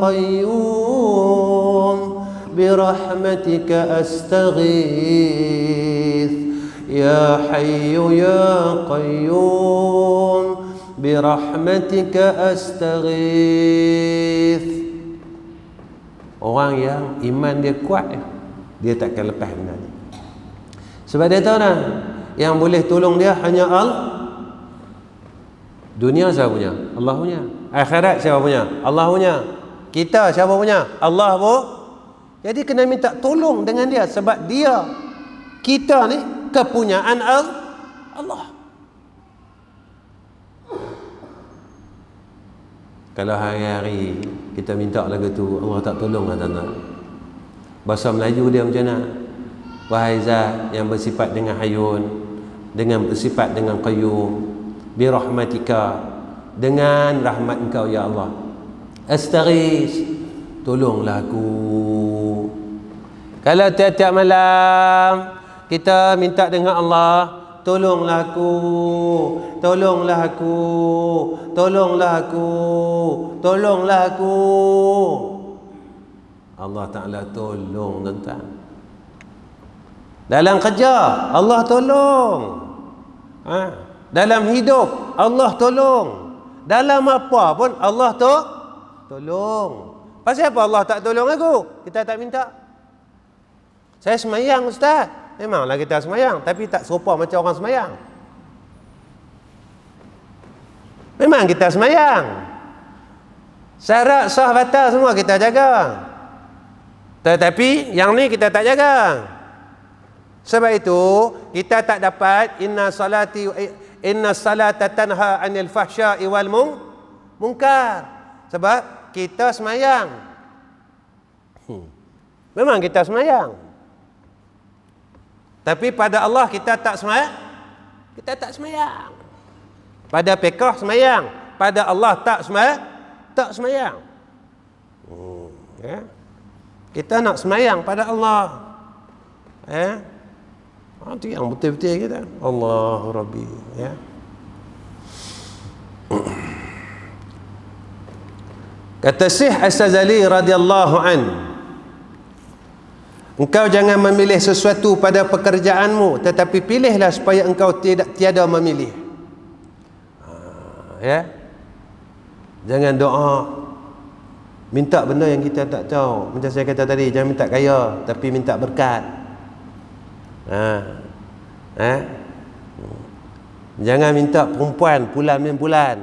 Qayyum birahmatika astaghith. Ya Hayyu Ya Qayyum birahmatika astaghith. Orang yang iman dia kuat, dia takkan lepas benda ni. Sebab dia tahu dah, yang boleh tolong dia hanya Allah. Dunia siapa punya? Allah punya. Akhirat siapa punya? Allah punya. Kita siapa punya? Allah pun. Jadi kena minta tolong dengan dia, sebab dia, kita ni kepunyaan Allah. Kalau hari-hari kita minta lagu tu, Allah tak tolong lah tuan-tuan. Bahasa Melayu dia macam mana? Wahai Zat yang bersifat dengan Hayyun, dengan bersifat dengan Qayyum, bi rahmatika, dengan rahmat Engkau ya Allah, astaghis, tolonglah aku. Kalau tiap-tiap malam kita minta dengan Allah, tolonglah aku, tolonglah aku, tolonglah aku, tolonglah aku, Allah Ta'ala tolong tuan-tuan. Dalam kerja Allah tolong, ha? Dalam hidup Allah tolong, dalam apa pun Allah tu tolong. Pasal apa Allah tak tolong aku? Kita tak minta. Saya semayang Ustaz, memanglah kita semayang, tapi tak serupa macam orang semayang. Memang kita semayang, syarat sah batal semua kita jaga, tetapi yang ni kita tak jaga. Sebab itu kita tak dapat inna salati inna salata tanha anil fahsya'i wal munkar. Sebab kita semayang, hmm. memang kita semayang, tapi pada Allah kita tak semayang. Kita tak semayang. Pada pekah semayang, pada Allah tak semayang. Tak semayang. Hmm. Ya? Kita nak semayang pada Allah. Ya? Itu yang betul-betul kita. Allahu Rabbi. Ya? Kata Syekh As-Sazali radhiyallahu an, engkau jangan memilih sesuatu pada pekerjaanmu, tetapi pilihlah supaya engkau tidak tiada memilih. Ha, ya? Jangan doa minta benda yang kita tak tahu. Macam saya kata tadi, jangan minta kaya, tapi minta berkat. Ha. Ha? Jangan minta perempuan bulan min bulan.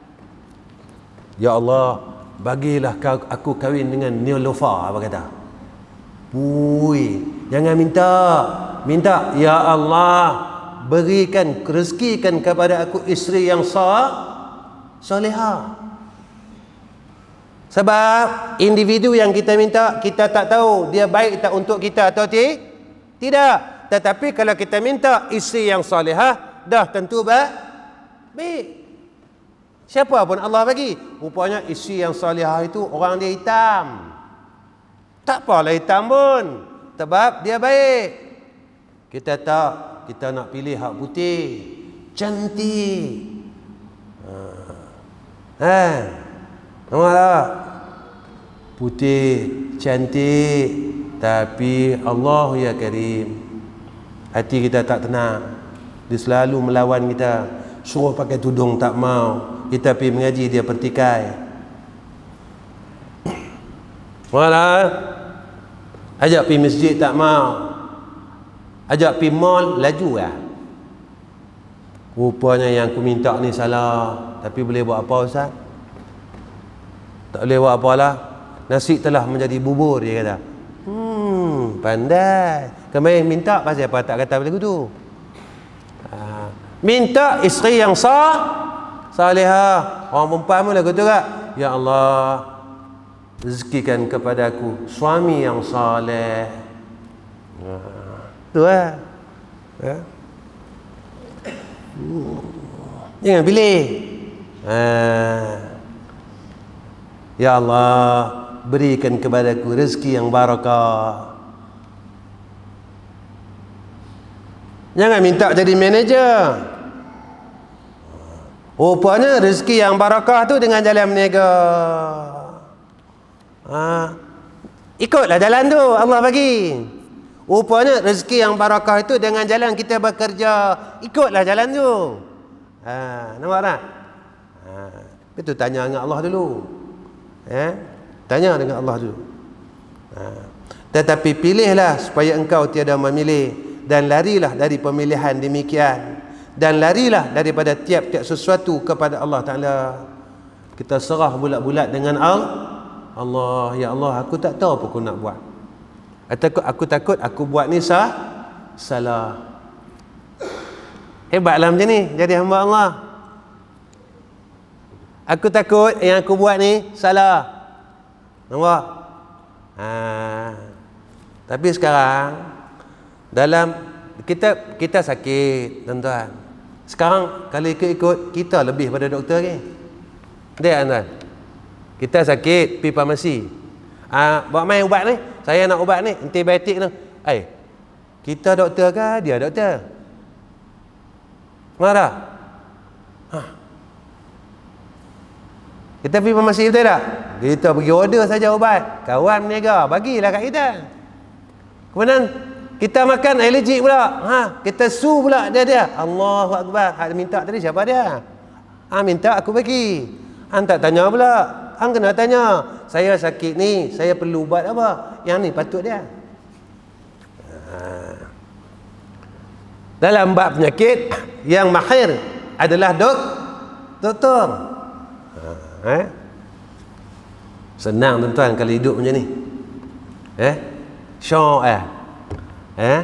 Ya Allah, bagilah aku kahwin dengan Neolofa, apa kata? Ui, jangan minta. Minta, ya Allah, berikan, rezekikan kepada aku isteri yang sah, soleha. Sebab individu yang kita minta, kita tak tahu dia baik tak untuk kita atau ti? Tidak. Tetapi kalau kita minta isteri yang solehah, dah tentu baik. Siapa pun Allah bagi. Rupanya isteri yang solehah itu orang dia hitam. Tak apalah hitam pun, sebab dia baik. Kita tak, kita nak pilih hak putih, cantik. Ha. Nampak tak? Putih, cantik, tapi Allah ya Karim, hati kita tak tenang. Dia selalu melawan kita. Suruh pakai tudung tak mau. Kita pergi mengaji, dia pertikai. Malah ajak pergi masjid tak mau. Ajak pergi mall, laju lah. Rupanya yang aku minta ni salah. Tapi boleh buat apa Ustaz? Tak boleh buat apalah. Nasi telah menjadi bubur, dia kata. Hmm, pandai. Kemarin minta pasal apa tak kata begitu tu. Ha. Minta isteri yang sah, salihah. Orang perempuan pun lagu tu kak. Ya Allah, rezekikan kepada aku suami yang saleh. Ha. Tu lah. Ya. Hmm. Jangan pilih. Ha. Ya Allah, berikan kepadaku rezeki yang barakah. Jangan minta jadi manager. Rupanya rezeki yang barakah tu dengan jalan berniaga. Ha. Ikutlah jalan tu Allah bagi. Rupanya rezeki yang barakah itu dengan jalan kita bekerja. Ikutlah jalan tu. Ha, nampak tak? Ha, itu tanya dengan Allah dulu. Ya, tanya dengan Allah dulu. Ha. Tetapi pilihlah supaya engkau tiada memilih, dan larilah dari pemilihan demikian, dan larilah daripada tiap-tiap sesuatu kepada Allah Ta'ala. Kita serah bulat-bulat dengan Allah. Ya Allah, aku tak tahu apa aku nak buat. Aku, aku takut aku buat ni sah, salah. Hebatlah macam ni jadi hamba Allah. Aku takut yang aku buat ni salah. Nampak? Ha. Tapi sekarang dalam kita kita sakit, tuan-tuan. Sekarang kalau ikut-ikut kita lebih pada doktor ni. Dia tuan. Kita sakit pergi farmasi. Ah, buat main ubat ni. Saya nak ubat ni, antibiotik tu. Eh, kita doktor ke dia doktor? Marah. Ha. Kita pergi farmasi betul tak? Kita pergi order saja ubat. Kawan berniaga, bagilah kat kita. Kemudian kita makan alergik pula. Ha, kita su pula dia dia. Allahu Akbar. Hak minta tadi siapa dia? Ha, minta aku bagi. Hang tak tanya pula. Hang kena tanya. Saya sakit ni, saya perlu ubat apa? Yang ni patut dia. Ha. Dalam bab penyakit, yang mahir adalah dok doktor. Ha. Eh? Senang tuan-tuan kalau hidup macam ni. Eh? Syok eh. Eh?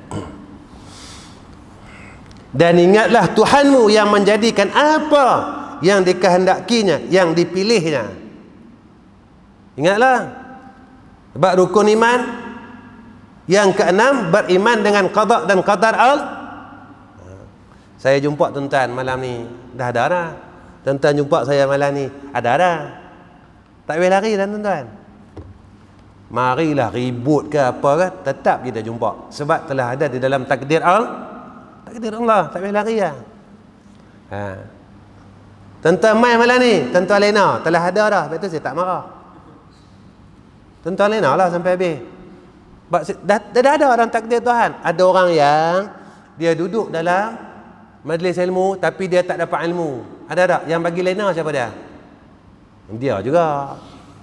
Dan ingatlah Tuhanmu yang menjadikan apa yang dikehendakinya, yang dipilihnya. Ingatlah. Sebab rukun iman yang keenam, beriman dengan qada dan qadar Allah. Saya jumpa tuan-tuan malam ni, dah ada dah. Tuan-tuan jumpa saya malam ni, ada dah. Tak boleh lari dah tuan-tuan. Marilah ribut ke apa ke, tetap kita jumpa. Sebab telah ada di dalam takdir Allah. Takdir Allah, tak boleh lari lah. Ha. Tuan-tuan main malam ni, tuan-tuan Lena telah ada dah. Sebab tu saya tak marah. Tuan-tuan Lena lah sampai habis. Dah, dah, dah ada dalam takdir Tuhan. Ada orang yang dia duduk dalam majlis ilmu tapi dia tak dapat ilmu. Ada tak? Yang bagi Lena siapa dia? Dia juga.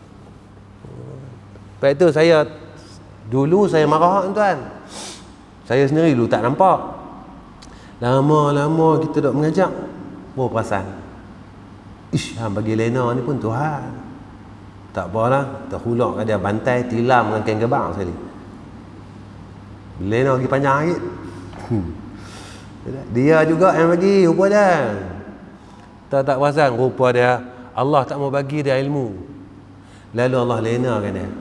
Sebab itu saya dulu saya marah tuan. Saya sendiri dulu tak nampak. Lama-lama kita duk mengajak, baru perasan. Ish, yang bagi Lena ni pun Tuhan. Tak apalah, terhulak kat dia, bantai, tilam dengan kain gebang sekali. Lena lagi panjang lagi. Dia juga yang bagi, rupa dia. Tak tak perasan, rupa dia Allah tak mau bagi dia ilmu. Lalu Allah lenakan dia.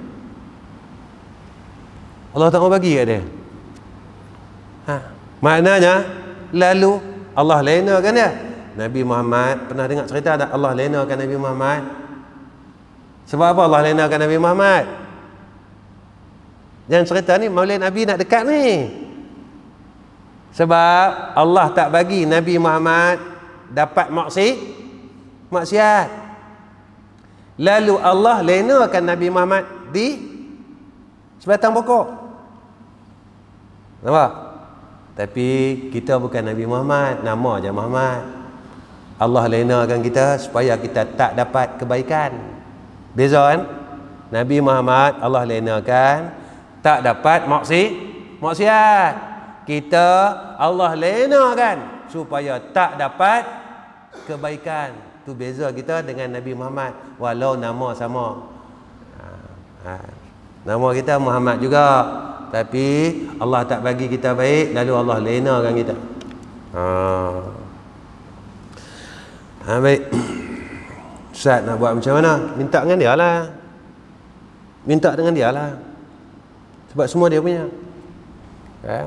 Allah tak mau bagi kat dia. Ha, maknanya lalu Allah lenakan dia. Nabi Muhammad pernah dengar cerita tak Allah lenakan Nabi Muhammad? Sebab apa Allah lenakan Nabi Muhammad? Jangan cerita ni maulid Nabi nak dekat ni. Sebab Allah tak bagi Nabi Muhammad dapat maksiat, maksiat. Lalu Allah lenakan Nabi Muhammad di sebatang pokok. Nampak? Tapi kita bukan Nabi Muhammad, nama aja Muhammad. Allah lenakan kita supaya kita tak dapat kebaikan. Beza kan? Nabi Muhammad Allah lenakan tak dapat maksiat, maksiat. Kita Allah lenakan supaya tak dapat kebaikan. Tu tu beza kita dengan Nabi Muhammad, walau nama sama. Ha, ha. Nama kita Muhammad juga, tapi Allah tak bagi kita baik, lalu Allah lenakan kita. Ha. Ha, baik. Ustaz nak buat macam mana? Minta dengan dia lah. Minta dengan dia lah. Sebab semua dia punya. Ya.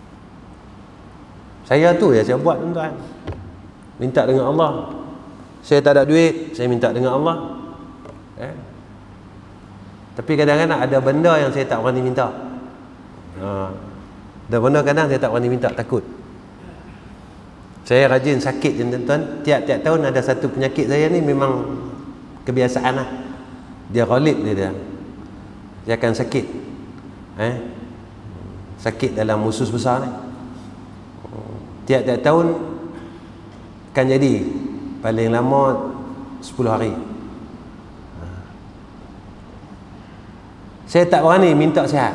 Saya tu ya saya buat, tuan-tuan. Minta dengan Allah. Saya tak ada duit, saya minta dengan Allah. Ya. Tapi kadang-kadang ada benda yang saya tak berani minta. Ha. Ada benda kadang saya tak berani minta, takut. Saya rajin sakit, tuan-tuan. Tiap-tiap tahun ada satu penyakit saya ni memang kebiasaan lah. Dia ghalib dia, dia. Dia akan sakit. Eh? Sakit dalam usus besar ni. Tiap-tiap tahun akan jadi. Paling lama sepuluh hari. Saya tak berani minta sihat.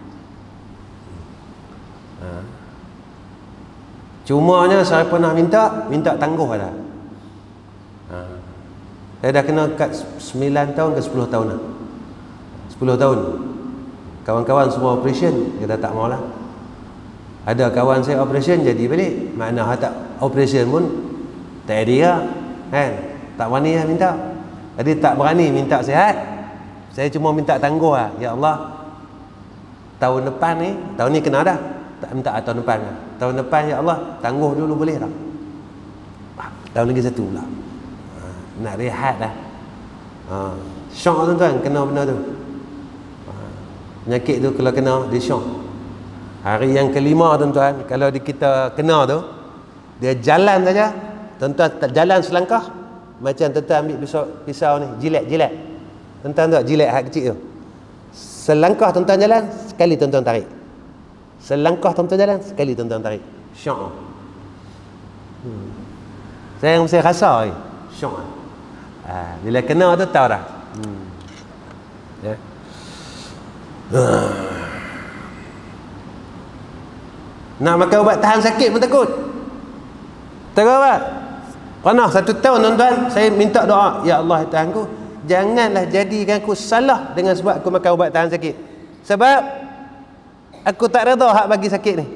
Cumanya saya pernah minta, minta tangguh dah. Ha. Saya dah kena kat sembilan tahun ke sepuluh tahun dah. sepuluh tahun. Kawan-kawan semua operation, dia tak maulah. Ada kawan saya operation jadi balik. Makna tak operation pun tak ada lah. Kan? Tak berani lah minta. Jadi tak berani minta sihat. Saya cuma minta tangguh lah. Ya Allah, tahun depan ni, tahun ni kena dah. Tak minta tahun depan lah. Tahun depan ya Allah, tangguh dulu boleh tak? Tahun lagi satu pula. Ha, nak rehat dah. Ha, syok tuan-tuan kena benda tu. Ha, penyakit tu kalau kena dia syok. Hari yang kelima tuan-tuan, kalau di kita kena tu, dia jalan saja. Tuan-tuan tak jalan selangkah, macam tuan-tuan ambil pisau, pisau ni, jilat-jilat. Tuan-tuan tak jilat hak kecil tu. Selangkah tuan-tuan jalan, sekali tuan-tuan tarik. Selangkah tuan-tuan jalan, sekali tuan-tuan tarik. Syok. Hmm. Saya yang mesti rasa ni. Syok. Ha, bila kena tu tahu dah. Hmm. Ya. Nak makan ubat tahan sakit pun takut. Tahu apa? Pernah satu tahun tuan-tuan, saya minta doa, ya Allah Tuhanku, janganlah jadikan aku salah dengan sebab aku makan ubat tahan sakit. Sebab aku tak reda hak bagi sakit ni.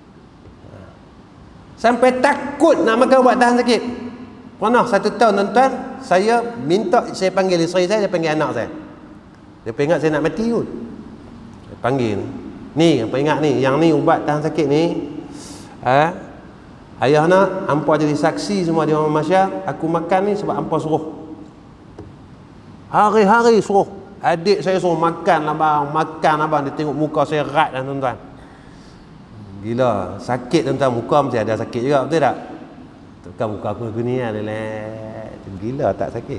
Sampai takut nak makan ubat tahan sakit. Pernah satu tahun tuan-tuan, saya minta, saya panggil isteri saya, saya panggil anak saya. Dia ingat saya nak mati kot. Saya panggil. Ni, apa ingat ni, yang ni ubat tahan sakit ni. Ha? Ayah nak, hampa jadi saksi semua di orang masyarakat, aku makan ni sebab hampa suruh. Hari-hari suruh. Adik saya suruh makan abang, makan abang. Dia tengok muka saya rat dah tuan-tuan. Gila, sakit tuan-tuan, muka mesti ada sakit juga, betul tak? Tukar muka aku ni lah, gila tak sakit.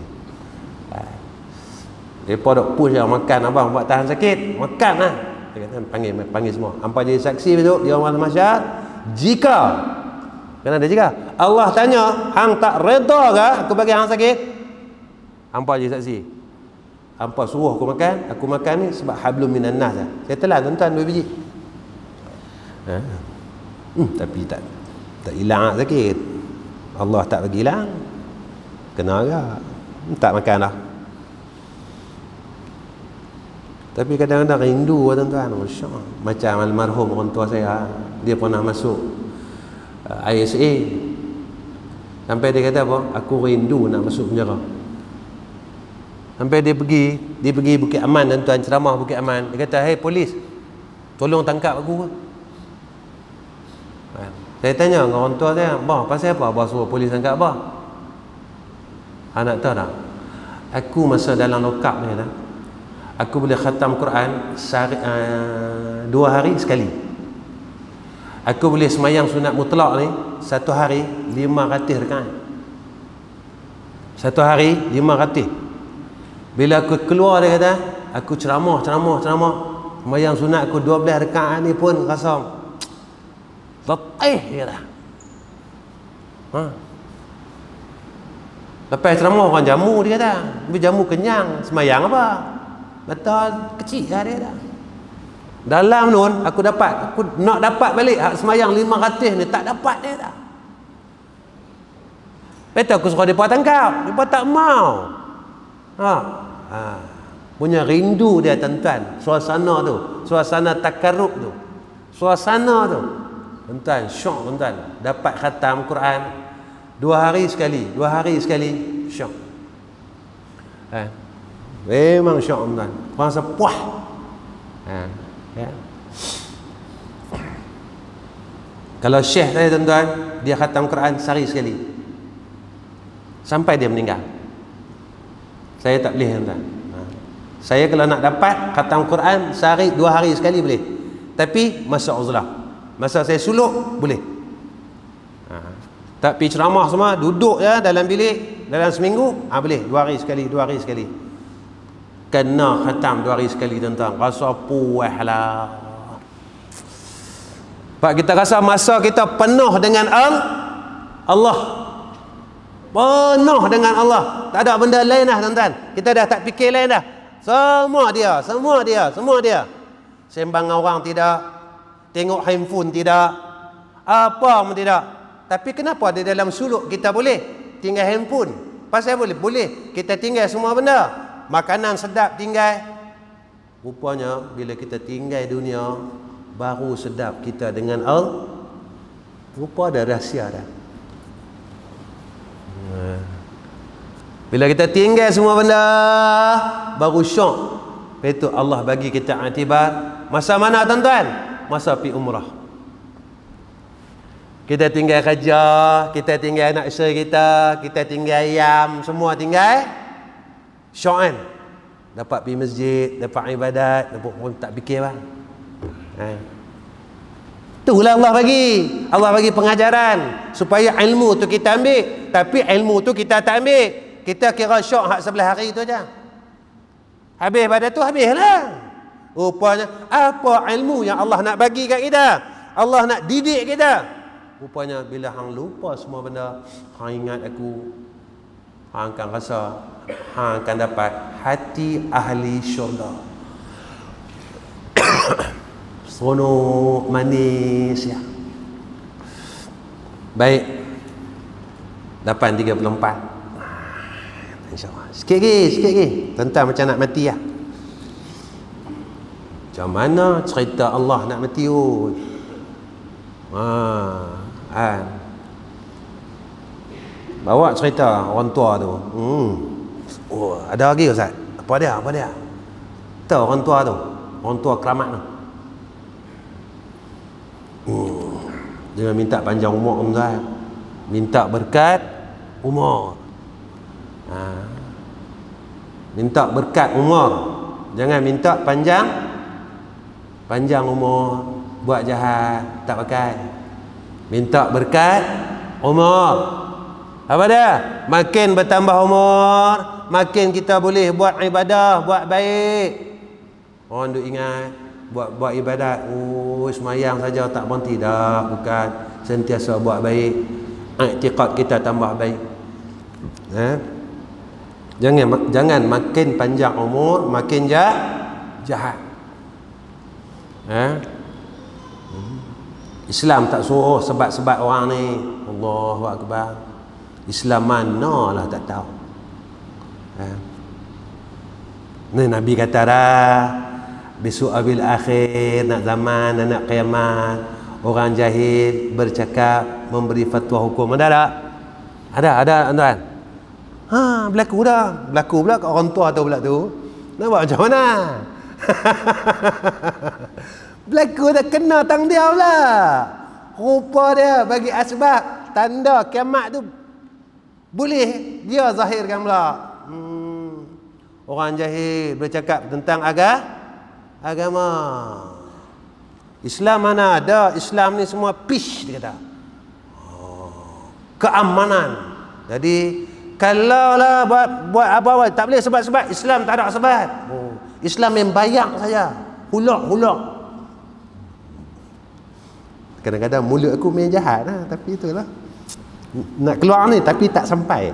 Mereka dok push yang makan abang buat tahan sakit, makan lah. Dia kata panggil, panggil semua. Hampa jadi saksi besok di orang masyarakat. Jika, kan ada jika Allah tanya, hang tak reda ke aku bagi hang sakit? Hampa jadi saksi. Hampa suruh aku makan, aku makan ni sebab hablum minan nas. Saya telan tuan-tuan dua biji. Ha. Hmm, tapi tak tak hilang sakit. Allah tak bagi hilang. Kena agak. Tak makan dah. Tapi kadang-kadang rindu tuan-tuan. Masya-Allah. Macam almarhum orang tua saya, dia pernah masuk uh, I S A. Sampai dia kata apa? Aku rindu nak masuk penjara. Sampai dia pergi, dia pergi Bukit Aman tuan-tuan, ceramah Bukit Aman. Dia kata, "Hei polis, tolong tangkap aku." Saya tanya dengan orang tua saya, "Bah, pasal apa abah suruh polis tangkap abah?" Anak tahu tak? Aku masa dalam lokap ni tak? Aku boleh khatam Quran sehari, uh, dua hari sekali. Aku boleh semayang sunat mutlak ni satu hari lima ratus rakaat. Satu hari lima ratus. Bila aku keluar dia kata, aku ceramah, ceramah, ceramah. Semayang sunat aku dua belas rakaat ni pun rasa letih dia kata. Ha. Lepas ceramah orang jamu dia kata. Tapi jamu kenyang, semayang apa? Betul kecil lah dia dah. Dalam nun aku dapat, aku nak dapat balik hak semayang lima ratus ni tak dapat dia dah. Betul aku suruh mereka tangkap, mereka tak mau. Ha. Ha. Punya rindu dia tuan-tuan, suasana tu, suasana takarrub tu, suasana tu tuan-tuan, syok tuan-tuan, dapat khatam Quran dua hari sekali, dua hari sekali, syok. Ha. Memang syok tuan-tuan, rasa puas. Ha. Ya. Kalau syekh saya tuan-tuan, dia khatam Quran sehari sekali sampai dia meninggal. Saya tak boleh tuan-tuan. Saya kalau nak dapat khatam Quran sehari dua hari sekali boleh, tapi masa uzlah, masa saya suluk boleh. Ha. Tak pergi ceramah semua, duduk je dalam bilik dalam seminggu, ha, boleh dua hari sekali, dua hari sekali. Kena khatam dua hari sekali tuan-tuan, rasa puas lah. Pak, kita rasa masa kita penuh dengan Allah, penuh dengan Allah, tak ada benda lain dah tuan-tuan. Kita dah tak fikir lain dah. Semua dia, semua dia, semua dia. Sembang orang tidak, tengok handphone tidak, apa pun tidak. Tapi kenapa di dalam suluk kita boleh tinggal handphone? Pasal boleh, boleh kita tinggal semua benda. Makanan sedap tinggal. Rupanya bila kita tinggal dunia, baru sedap kita dengan Allah. Rupa ada rahsia dah. Bila kita tinggal semua benda, baru syok. Lepas itu Allah bagi kita i'tibar. Masa mana tuan-tuan? Masa pergi umrah. Kita tinggal kerja, kita tinggal anak isteri kita, kita tinggal ayam, semua tinggal syok kan? Dapat pergi masjid, dapat ibadat, dapat pun tak fikir bang. Ha. Itulah Allah bagi. Allah bagi pengajaran supaya ilmu tu kita ambil, tapi ilmu tu kita tak ambil. Kita kira syok hak sebelah hari tu aja. Habis pada tu habislah. Rupanya apa ilmu yang Allah nak bagi kat kita? Allah nak didik kita. Rupanya bila hang lupa semua benda, hang ingat aku, hang akan rasa hang akan dapat hati ahli syurga. Seronok, manis ya. Baik. lapan tiga puluh empat. InsyaAllah. Sikit lagi, sikit lagi. Tentang macam nak mati lah. Macam mana cerita Allah nak mati tu? Haa. Ha. Bawa cerita orang tua tu. Hmm. Oh, ada lagi Ustaz? Apa dia? Apa dia? Tahu orang tua tu? Orang tua keramat tu. Hmm. Jangan minta panjang umur Ustaz. Minta berkat umur. Ha. Minta berkat umur, jangan minta panjang panjang umur. Buat jahat tak pakai. Minta berkat umur. Apa dia? Makin bertambah umur, makin kita boleh buat ibadah, buat baik. Orang duk ingat buat buat ibadat, oh semayang saja tak berhenti dah, bukan, sentiasa buat baik. I'tiqad kita tambah baik. Ha? Jangan jangan makin panjang umur makin jahat. Ha? Islam tak suruh sebat-sebat orang ni. Allahu Akbar. Islam manalah tak tahu. Ha? Ni Nabi kata dah, besok abil akhir, nak zaman, nak kiamat, orang jahil bercakap, memberi fatwa hukum. Ada tak? Ada, ada tuan. Ha, berlaku dah. Berlaku pula kat orang tua tu pula tu. Nak buat macam mana? Berlaku dah, kena tang dia pula. Rupa dia bagi asbab tanda kiamat tu boleh dia zahirkan pula. Hmm. Orang jahil bercakap tentang agama agama. Islam mana ada? Islam ni semua peace dia kata. Oh, keamanan. Jadi kalau lah buat buat apa-apa tak boleh sebab-sebab. Islam tak ada sebab. Oh, Islam yang bayang saja. Hulak-hulak. Kadang-kadang mulut aku main jahat lah, tapi itulah. Nak keluar ni tapi tak sampai.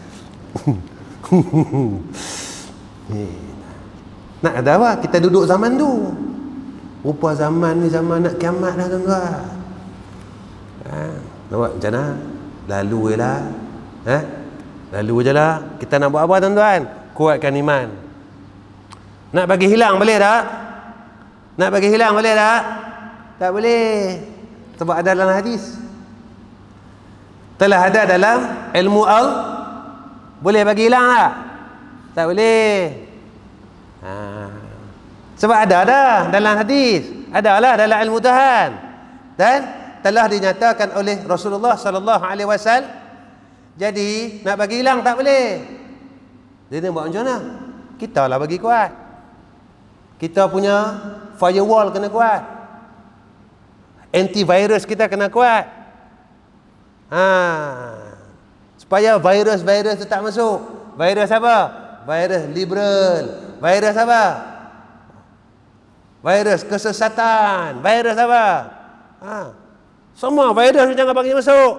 Nak ada apa? Kita duduk zaman tu. Rupa zaman ni zaman nak kiamat dah tuan-tuan. Ha, nampak macam mana? Lalu lah. Eh? Lalu je lah. Kita nak buat apa tuan-tuan? Kuatkan iman. Nak bagi hilang boleh tak? Nak bagi hilang boleh tak? Tak boleh. Sebab ada dalam hadis. Telah ada dalam ilmu al. Boleh bagi hilang tak? Tak boleh. Ha. Sebab ada dah dalam hadis. Ada lah dalam ilmu Tuhan. Dan telah dinyatakan oleh Rasulullah sallallahu alaihi wasallam. Jadi nak bagi hilang tak boleh. Dia nak buat macam mana? Kita lah bagi kuat. Kita punya firewall kena kuat. Antivirus kita kena kuat. Ha. Supaya virus-virus tu tak masuk. Virus apa? Virus liberal. Virus apa? Virus kesesatan. Virus apa? Ha. Semua virus jangan bagi masuk.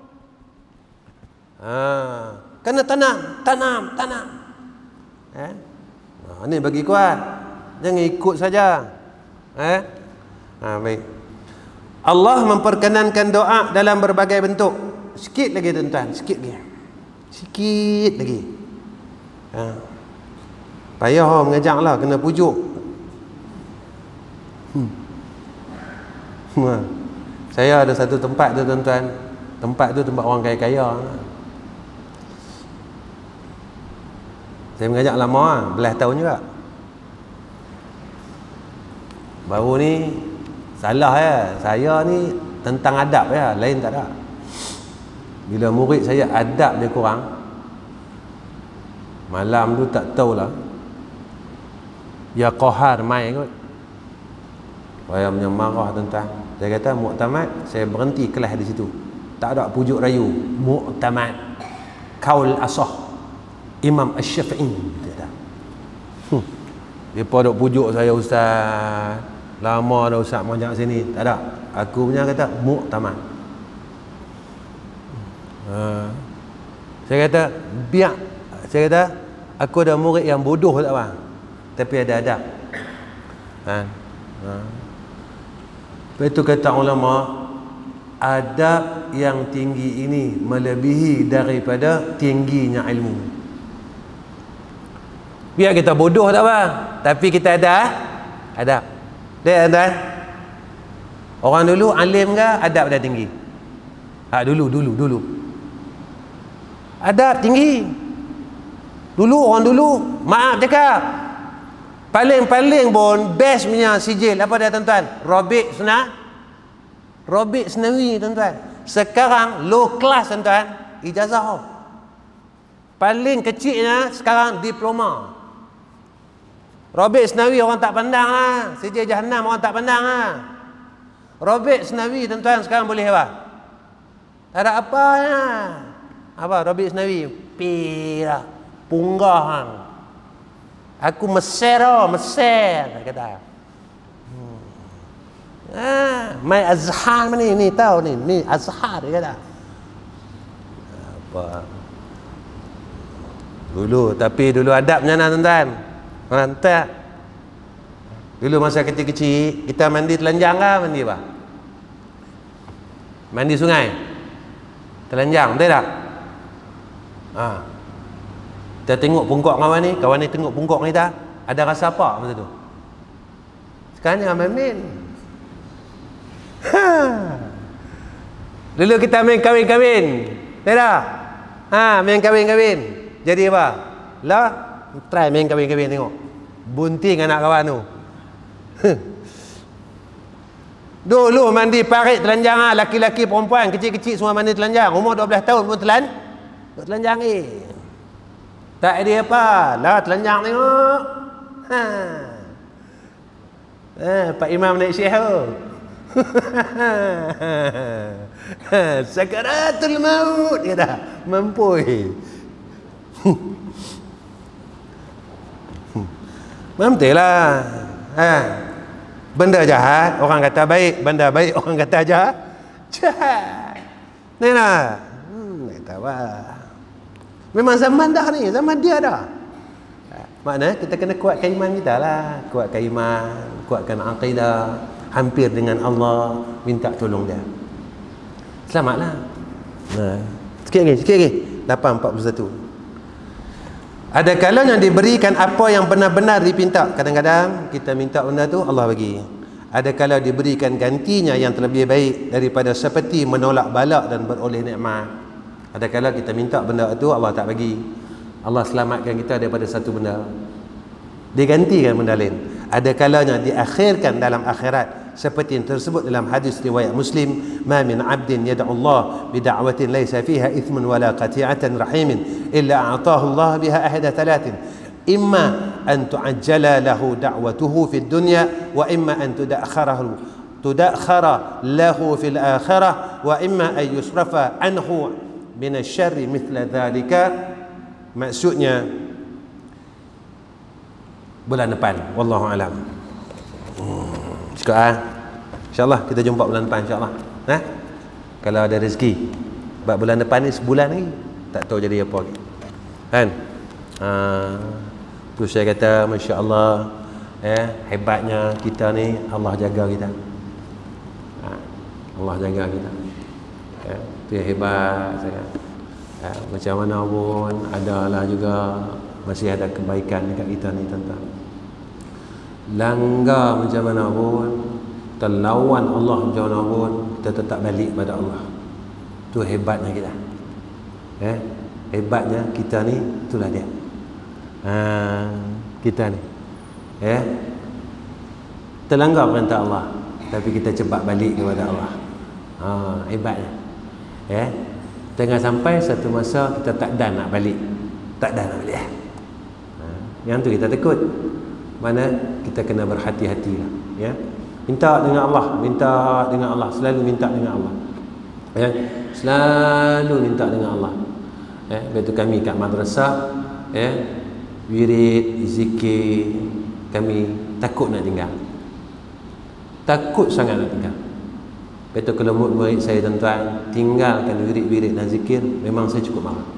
Ha. Kena tanam, tanam, tanam. Eh? Ha, ni bagi kuat. Jangan ikut saja. Eh? Ha, baik. Allah memperkenankan doa dalam berbagai bentuk. Sikit lagi tuan-tuan, sikit lagi. Sikit lagi. Ha. Payah mengajaklah, kena pujuk. Hmm. Ha. Saya ada satu tempat tu tuan-tuan. Tempat tu tempat orang kaya-kaya. Saya mengajak lama lah, belas tahun juga. Baru ni salah ya, saya ni tentang adab ya, lain tak ada. Bila murid saya adab dia kurang, malam tu tak tahulah, ya qahar mai kot. Saya punya marah tuan-tuan. Saya kata muktamad, saya berhenti kelas di situ. Tak ada pujuk rayu. Muktamad kaul asah Imam Asy-Syafi'i. Hmm. Depa dok pujuk saya, ustaz. Lama dah ustaz mengajak sini. Tak ada. Aku punya kata muktamad. Ha. Saya kata biar. Saya kata aku ada murid yang bodoh tak apa. Tapi ada adab. Ha. Ha. Lepas itu kata ulama, adab yang tinggi ini melebihi daripada tingginya ilmu. Biar kita bodoh tak apa, tapi kita ada adab. Lihat tuan. Orang dulu alim ke adab dah tinggi? Ha, dulu dulu dulu. Adab tinggi. Dulu orang dulu, maaf cakap, paling-paling pun best punya sijil apa dia tuan-tuan? Rabi' Sunnah. Rabi' Senawi tuan-tuan. Sekarang low class tuan-tuan, ijazah. Paling kecilnya sekarang diploma. Rabi' Senawi orang tak pandang lah. Sijil Jahannam orang tak pandang lah. Rabi' Senawi tuan-tuan sekarang boleh apa? Tak ada apa ya. Apa Rabi' Senawi? Pira punggahan. Aku Mesir oh, Mesir kata. Hmm. Ah, mai Azhar ni ni tahu ni, ni Azhar dia kata. Apa? Dulu, tapi dulu adabnya nah tuan-tuan. Mantap. Dulu masa kecil-kecil kita mandi telanjang ke mandi apa? Mandi sungai. Telanjang, betul tak? Ha. Kita tengok pungkok kawan ni, kawan ni tengok pungkok kita, ada rasa apa masa tu? Sekarang jangan main-main. Ha. Dulu kita main kawin-kawin. Betul tak? Ha, main kawin-kawin. Jadi apa? Lah try main kawin-kawin tengok. Bunting anak kawan tu. Dulu mandi parit telanjang ah, laki-laki perempuan kecil-kecil semua mandi telanjang. Umur dua belas tahun pun telan. Telanjang eh. Tak ada apa. Lah telanjang tengok. Ha. Eh, Pak Imam naik syekh tu. Sakaratul maut dia dah mempui. Mamtilah. Ha. Benda jahat orang kata baik, benda baik orang kata jahat. Jahat. Ni lah. Hmm, kata apa? Memang zaman dah ni, zaman dia dah. Maknanya kita kena kuatkan iman kita lah, kuatkan iman, kuatkan akidah, hampir dengan Allah, minta tolong dia. Selamatlah. Nah, sikit lagi, sikit lagi. lapan empat puluh satu. Ada kalanya diberikan apa yang benar-benar dipinta. Kadang-kadang kita minta benda tu, Allah bagi. Ada kala diberikan gantinya yang terlebih baik daripada seperti menolak balak dan beroleh nikmat. Ada kala kita minta benda tu, Allah tak bagi. Allah selamatkan kita daripada satu benda, digantikan benda lain. Ada kalanya diakhirkan dalam akhirat, seperti yang tersebut dalam hadis riwayat Muslim, ma min 'abdin yad'u Allah bi da'watin laysa fiha ithmun wala qati'atan rahimin illa a'tahu Allah biha ahada thalathin, imma an tu'ajjala lahu da'watuhu fid dunya wa imma an tudakhkharahu tudakhkhara lahu fil akhirah wa imma an yusrafa anhu min asy-syarri mithla dhalika. Maksudnya bulan depan, wallahu alam. Hmm, cukup ah. Insya-Allah kita jumpa bulan depan insya-Allah. Nah, kalau ada rezeki. Sebab bulan depan ni sebulan lagi. Tak tahu jadi apa lagi. Kan? Ah, tu saya kata masya-Allah, eh hebatnya kita ni, Allah jaga kita. Ha, Allah jaga kita. Eh, tu yang hebat saya. Ha, macam mana pun adalah juga masih ada kebaikan dekat kita ni tuan-tuan. Langgar macam mana pun, terlawan Allah macam mana pun, kita tetap balik pada Allah. Tu hebatnya kita. Eh, hebatnya kita ni, itulah dia. Ha, kita ni. Eh, terlanggar perintah Allah, tapi kita cepat balik kepada Allah. Ha, hebatnya. Eh, tengah sampai satu masa kita tak dan nak balik. Tak dan nak balik. Yang tu kita takut. Mana kita kena berhati-hati lah, ya. Minta dengan Allah, minta dengan Allah, selalu minta dengan Allah. Ya, selalu minta dengan Allah. Ya, begitu kami kat madrasah, ya, wirid, zikir, kami takut nak tinggal. Takut sangat nak tinggal. Betul kalau murid-murid saya tuan-tuan tinggalkan wirid-wirid dan zikir, memang saya cukup marah.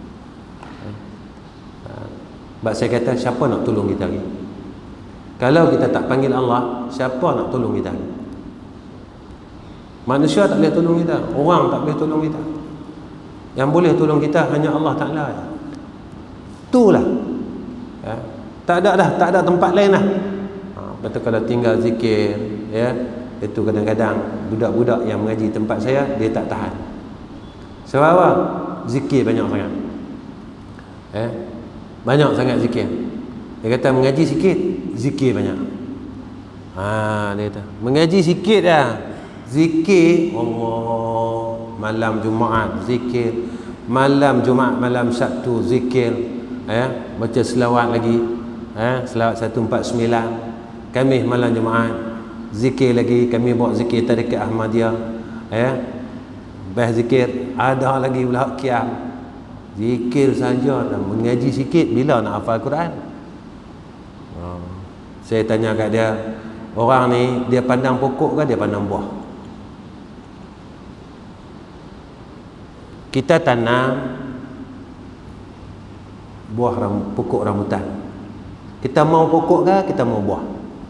Sebab saya kata, siapa nak tolong kita lagi? Kalau kita tak panggil Allah, siapa nak tolong kita lagi? Manusia tak boleh tolong kita, orang tak boleh tolong kita. Yang boleh tolong kita hanya Allah Ta'ala. Itulah. Ya. Tak ada dah, tak ada tempat lain lah. Ha, betul kalau tinggal zikir, ya, itu kadang-kadang budak-budak yang mengaji tempat saya, dia tak tahan. Sebab apa? Zikir banyak sangat. Ya. Banyak sangat zikir. Dia kata mengaji sikit, zikir banyak. Ha, dia kata mengaji sikit dah, zikir Allah. Malam Jumaat zikir, malam Jumaat, malam Sabtu zikir, ya, baca selawat lagi, ya, selawat seratus empat puluh sembilan. Khamis malam Jumaat zikir lagi, kami bawa zikir Tarekat Ahmadiyah, ya. Bah zikir ada lagi pula Qiyam. Zikir saja dan mengaji sikit, bila nak hafal Quran? Oh. Saya tanya kat dia, orang ni dia pandang pokok ke dia pandang buah? Kita tanam buah ram, pokok rambutan. Kita mau pokok ke kita mau buah?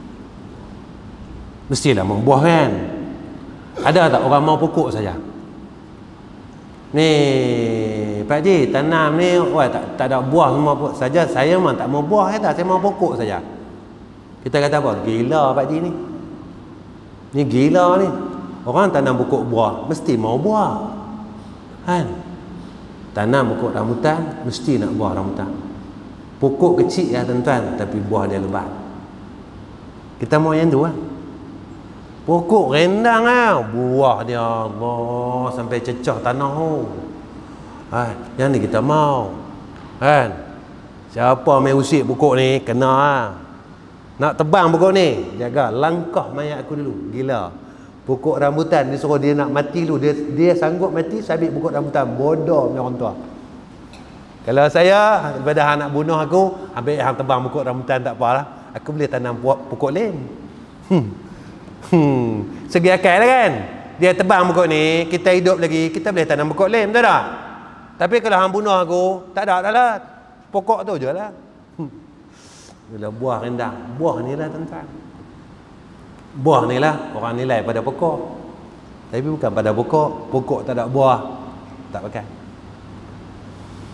Mestilah mau buah kan? Ada tak orang mau pokok saja? Ni Pak Ji, tanam ni, wah, tak, tak ada buah semua saja. Saya memang tak mau buah, kata. Saya mau pokok saja. Kita kata apa? Gila Pak Ji ni. Ni gila ni. Orang tanam pokok buah, mesti mau buah. Kan? Tanam pokok rambutan, mesti nak buah rambutan. Pokok kecil ya tuan-tuan, tapi buah dia lebat. Kita mau yang tu lah. Pokok rendang lah, buah dia Allah sampai cecah tanah tu. Ha, yang ni kita mau. Kan? Siapa main usik pokok ni, kena lah. Nak tebang pokok ni, jaga langkah mayat aku dulu. Gila. Pokok rambutan dia suruh dia nak mati dulu. Dia dia sanggup mati sabit pokok rambutan. Bodoh punya orang tua. Kalau saya daripada hang nak bunuh aku, ambil hang tebang pokok rambutan tak apalah. Aku boleh tanam pokok lain. Hmm. Hmm. Segi akal lah kan. Dia tebang pokok ni, kita hidup lagi, kita boleh tanam pokok lain, betul tak? Tapi kalau hang bunuh aku, tak ada dah lah. Pokok tu je lah. Hmm. Bila buah rendang, buah ni lah tuan-tuan. Buah ni lah orang nilai pada pokok. Tapi bukan pada pokok. Pokok tak ada buah, tak pakai.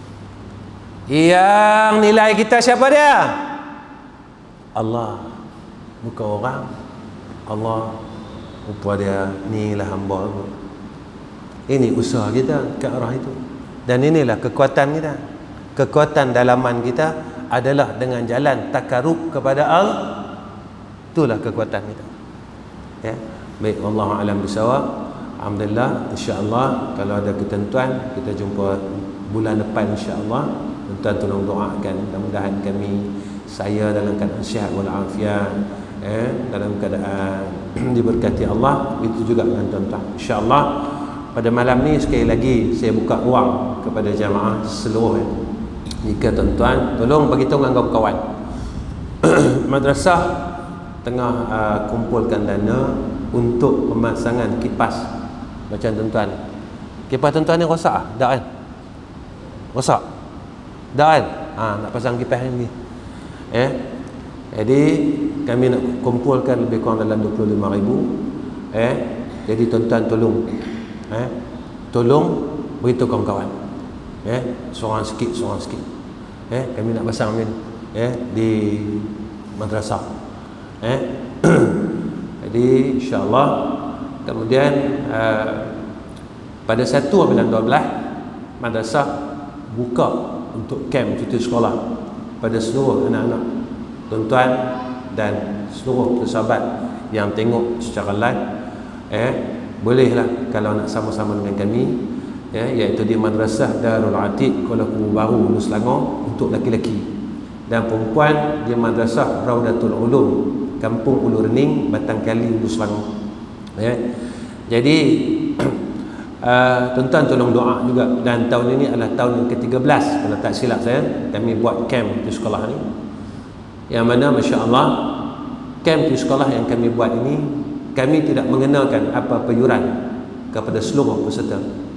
Yang nilai kita siapa dia? Allah, bukan orang. Allah, rupa dia inilah hamba aku. Ini usaha kita ke arah itu. Dan inilah kekuatan kita. Kekuatan dalaman kita adalah dengan jalan takarub kepada Allah. Itulah kekuatan kita. Ya. Baik, wallahu a'lam bissawab. Alhamdulillah, insya-Allah kalau ada ketentuan kita jumpa bulan depan insya-Allah. Tuan tolong doakan mudah-mudahan kami, saya dalam keadaan sihat walafiat, eh dalam keadaan diberkati Allah, itu juga dengan tuan-tuan. Insya-Allah pada malam ni sekali lagi saya buka ruang kepada jamaah seluruh. Jika tuan-tuan tolong bagi tahu dengan kawan-kawan. Madrasah tengah uh, kumpulkan dana untuk pemasangan kipas. Macam tuan-tuan, kipas tuan-tuan ni rosak ah? Tak kan? Rosak? Tak kan? Ha, nak pasang kipas ni. Eh? Jadi kami nak kumpulkan lebih kurang dalam dua puluh lima ribu. Eh? Jadi tuan-tuan tolong. Eh? Tolong beritahu kawan-kawan. Eh? Seorang sikit, seorang sikit. Eh? Kami nak pasang ni. Eh? Di madrasah. Eh? Jadi insya-Allah kemudian uh, pada satu bulan dua belas madrasah buka untuk kem cuti sekolah pada seluruh anak-anak tuan-tuan dan seluruh sahabat yang tengok secara live. Eh bolehlah kalau nak sama-sama dengan kami, ya, iaitu di Madrasah Darul Atiq Kuala Kubu Baru Hulu Selangor untuk laki-laki, dan perempuan di Madrasah Raudatul Ulum Kampung Ulu Rening Batang Kali Hulu Selangor. Ya. Jadi uh, tuan-tuan tolong doa juga, dan tahun ini adalah tahun yang ke tiga belas kalau tak silap saya kami buat camp di sekolah ni, yang mana masya-Allah camp di sekolah yang kami buat ini kami tidak mengenakan apa-apa yuran kepada seluruh peserta.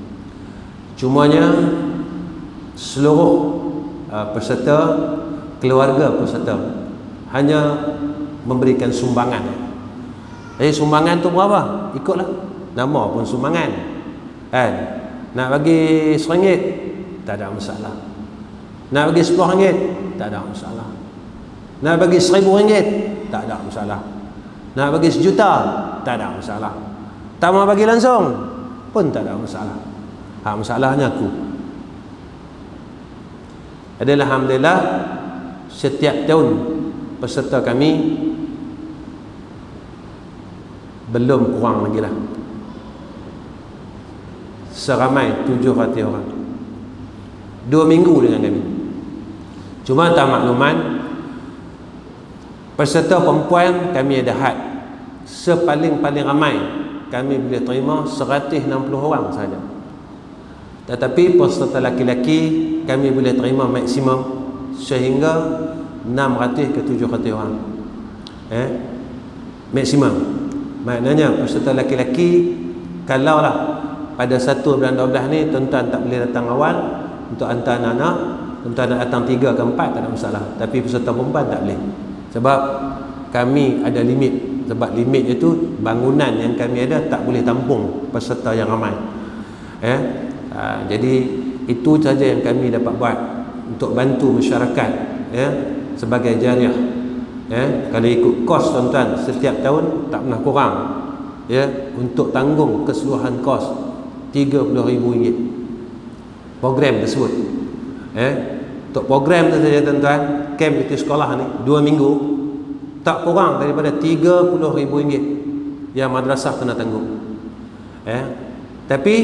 Cumanya seluruh uh, peserta, keluarga peserta hanya memberikan sumbangan. Jadi sumbangan tu berapa? Ikutlah nama pun sumbangan. Kan? Nak bagi seringgit tak ada masalah. Nak bagi sepuluh ringgit tak ada masalah. Nak bagi seribu ringgit tak ada masalah. Nak bagi sejuta tak ada masalah. Tak mau bagi langsung pun tak ada masalah. Ha, masalahnya aku adalah alhamdulillah setiap tahun peserta kami belum kurang lagi lah seramai tujuh ratus orang dua minggu dengan kami. Cuma tak makluman peserta perempuan kami ada had, sepaling-paling ramai kami boleh terima seratus enam puluh orang sahaja. Tetapi peserta laki-laki kami boleh terima maksimum sehingga enam ratus ke tujuh ratus orang. Eh? Maksimum. Maknanya peserta laki-laki kalaulah pada satu bulan dua belas ni tuan-tuan tak boleh datang awal untuk hantar anak-anak, tuan-tuan nak datang tiga ke empat tak ada masalah. Tapi peserta perempuan tak boleh. Sebab kami ada limit. Sebab limit itu bangunan yang kami ada tak boleh tampung peserta yang ramai. Eh? Ha, jadi itu saja yang kami dapat buat untuk bantu masyarakat, ya, sebagai jariah. Ya, kalau ikut kos tuan-tuan setiap tahun tak pernah kurang, ya, untuk tanggung keseluruhan kos tiga puluh ribu ringgit program tersebut. Ya, untuk program tu saja tuan-tuan, camp itu sekolah ni dua minggu tak kurang daripada tiga puluh ribu ringgit yang madrasah kena tanggung. Ya, tapi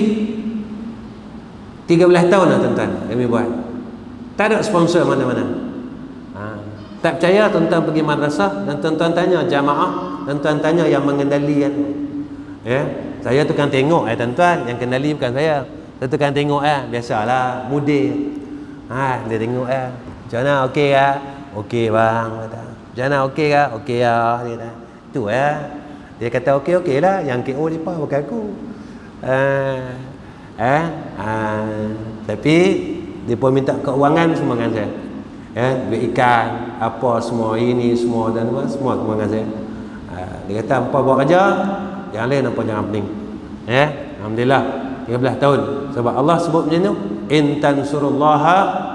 tiga belas tahun lah tuan-tuan kami buat. Tak ada sponsor mana-mana. Ha. Tak percaya tuan-tuan pergi madrasah dan tuan-tuan tanya jamaah dan tuan tanya yang mengendalikan. Ya, saya tukang tengok eh tuan-tuan, yang kendali bukan saya. Saya tukang tengok eh, biasalah mudir. Ha, dia tengok eh. Macam mana, okey ke? Okey bang, kata. Macam mana, okey ke? Okey lah, dia kata. Tu eh. Dia kata okey-okey lah, yang K O depa bukan aku. Uh, Eh, ha, tapi dia pun minta keuangan sumbangan saya. Eh, duit ikan, apa semua ini semua dan apa semua sumbangan saya. Ha, dia kata apa buat kerja, yang lain apa jangan pening. Eh, alhamdulillah tiga belas tahun. Sebab Allah sebut macam tu, in tansurullaha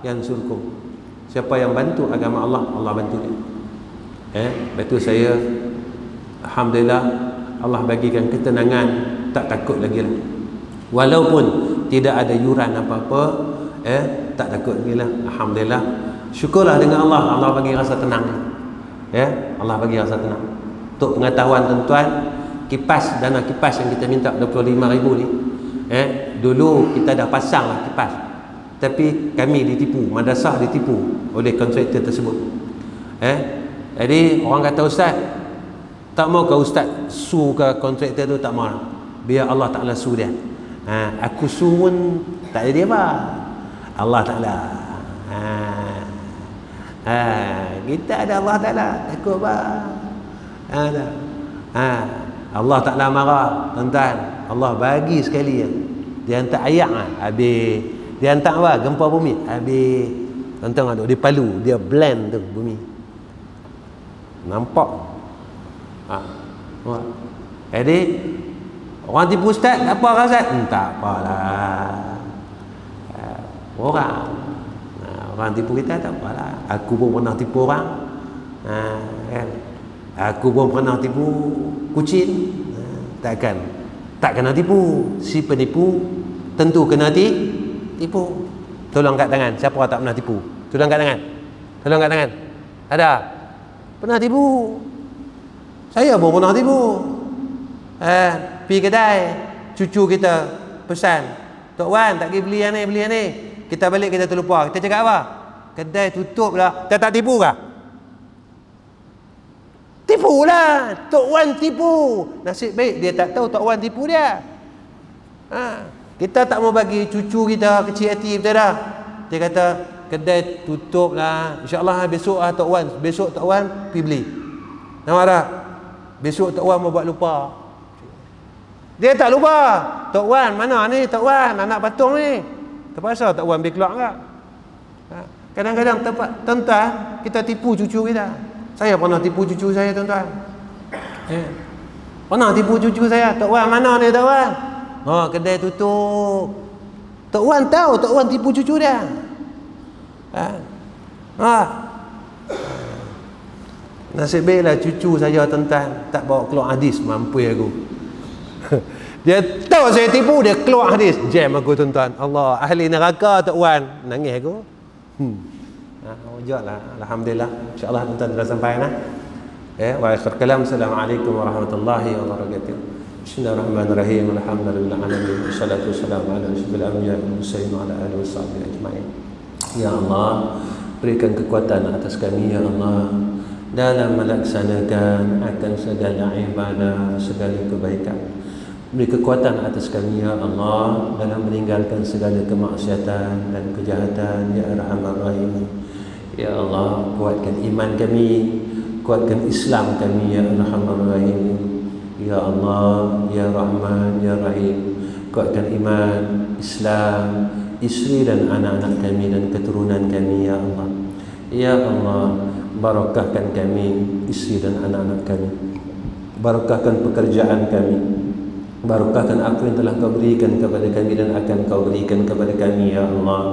yansurkum. Siapa yang bantu agama Allah, Allah bantu dia. Eh, betul saya alhamdulillah Allah bagikan ketenangan, tak takut lagi lah. Walaupun tidak ada yuran apa-apa, eh tak takut lagi lah. Alhamdulillah. Syukurlah dengan Allah, Allah bagi rasa tenang. Ya, Allah bagi rasa tenang. Untuk pengetahuan tuan-tuan, kipas, dana kipas yang kita minta dua puluh lima ribu ni, eh dulu kita dah pasang lah kipas, tapi kami ditipu, madrasah ditipu oleh kontraktor tersebut. Eh jadi orang kata ustaz, tak mau ke ustaz su ke kontraktor tu, tak mau, biar Allah Ta'ala su dia. Ha, aku su pun tak jadi apa, Allah Ta'ala. Ha, ha, kita ada Allah Ta'ala, takut apa? Ha, ha, Allah Ta'ala marah, tuan-tuan. Allah bagi sekali ya. Dia hantar ayak lah, habis. Dia hantar apa? Gempa bumi, habis. Tuan-tuan ada, dia palu, dia blend tu bumi. Nampak? Ha. Jadi orang tipu ustaz, apa rasa? Hmm, tak apalah. Ha. Orang. Ha. Orang tipu kita tak apalah. Aku pun pernah tipu orang. Ha. Kan? Aku pun pernah tipu kucing. Ha. Takkan tak kena tipu. Si penipu tentu kena tipu. Tolong kat tangan, siapa tak pernah tipu? Tolong kat tangan. Tolong kat tangan. Ada? Pernah tipu. Saya pun pernah tipu. Eh, pergi kedai, cucu kita pesan, Tok Wan tak pergi beli yang ni, beli yang ni. Kita balik, kita terlupa. Kita cakap apa? Kedai tutup lah. Kita tak tipu kah? Tipu lah. Tok Wan tipu. Nasib baik dia tak tahu Tok Wan tipu dia. Ha. Kita tak mau bagi cucu kita kecil hati, betul dah. Dia kata kedai tutup lah, InsyaAllah besok lah Tok Wan, besok Tok Wan pergi beli. Nampak tak? Besok Tok Wan mau buat lupa. Dia tak lupa. Tok Wan mana ni? Tok Wan anak patung ni. Terpaksa Tok Wan pergi keluar enggak? Ha. Kadang-kadang tempat tuan-tuan kita tipu cucu kita. Saya pernah tipu cucu saya, tuan-tuan. Eh. Pernah tipu cucu saya. Tok Wan mana ni Tok Wan? Oh, kedai tutup. Tok Wan tahu Tok Wan tipu cucu dia. Ha. Ha. Nasib baiklah cucu saya, tuan-tuan, tak bawa keluar hadis, mampu aku. Dia tahu saya tipu, dia keluar hadis, jam aku, tuan-tuan. Allah, ahli neraka Tok Wan. Nangis aku. Hmm. Ha, wujudlah. Alhamdulillah. InsyaAllah tuan-tuan dah sampai nah. Ya, wa akhir kalam. Assalamualaikum warahmatullahi wabarakatuh. Bismillahirrahmanirrahim. Alhamdulillah alamin. Wassalatu wassalamu ala asyrafil anbiya'i wal mursalin wa ala alihi washabbihi ajma'in. Ya Allah, berikan kekuatan atas kami ya Allah dalam melaksanakan akan segala ibadah, segala kebaikan. Beri kekuatan atas kami ya Allah dalam meninggalkan segala kemaksiatan dan kejahatan ya Arhamar Rahimin. Ya Allah, kuatkan iman kami, kuatkan Islam kami ya Arhamar Rahimin. Ya Allah, Ya Rahman, Ya Rahim, kuatkan iman, Islam, isteri dan anak-anak kami dan keturunan kami ya Allah. Ya Allah, barakahkan kami, isteri dan anak-anak kami. Barakahkan pekerjaan kami. Barakahkan apa yang telah Kau berikan kepada kami dan akan Kau berikan kepada kami ya Allah.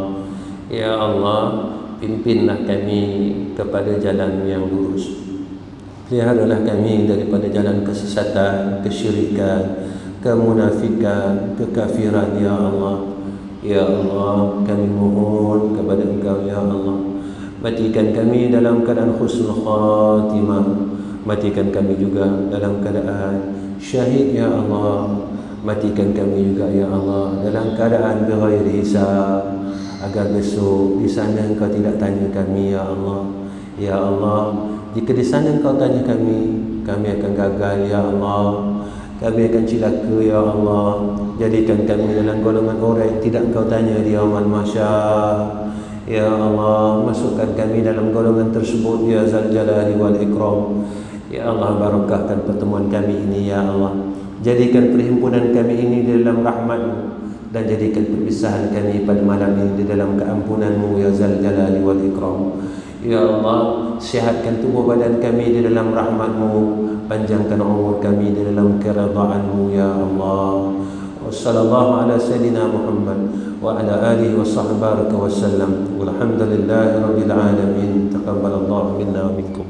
Ya Allah, pimpinlah kami kepada jalan yang lurus. Peliharalah kami daripada jalan kesesatan, kesyirikan, kemunafikan, kekafiran ya Allah. Ya Allah, kami mohon kepada Engkau ya Allah, matikan kami dalam keadaan husnul khatimah, matikan kami juga dalam keadaan syahid ya Allah, matikan kami juga ya Allah dalam keadaan bighairi hisab, agar besok di sana Engkau tidak tanya kami ya Allah. Ya Allah, jika di sana Engkau tanya kami, kami akan gagal ya Allah, kami akan cilaka ya Allah. Jadikan kami dalam golongan orang yang tidak Engkau tanya di yaumul mahsyar ya Allah. Masukkan kami dalam golongan tersebut ya Zal Jalali wal Ikram. Ya Allah, barakahkan pertemuan kami ini ya Allah. Jadikan perhimpunan kami ini di dalam rahmat-Mu, dan jadikan perpisahan kami pada malam ini di dalam keampunan-Mu ya Zal Jalali wal Ikram. Ya Allah, sihatkan tubuh badan kami di dalam rahmat-Mu, panjangkan umur kami di dalam keridhaan-Mu ya Allah. Wassallallahu ala sayyidina Muhammad wa ala alihi wa sahbihi wa sallam. Walhamdulillahi rabbil alamin. Taqabbalallahu minna wa minkum.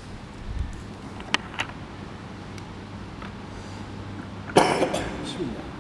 Bismillah.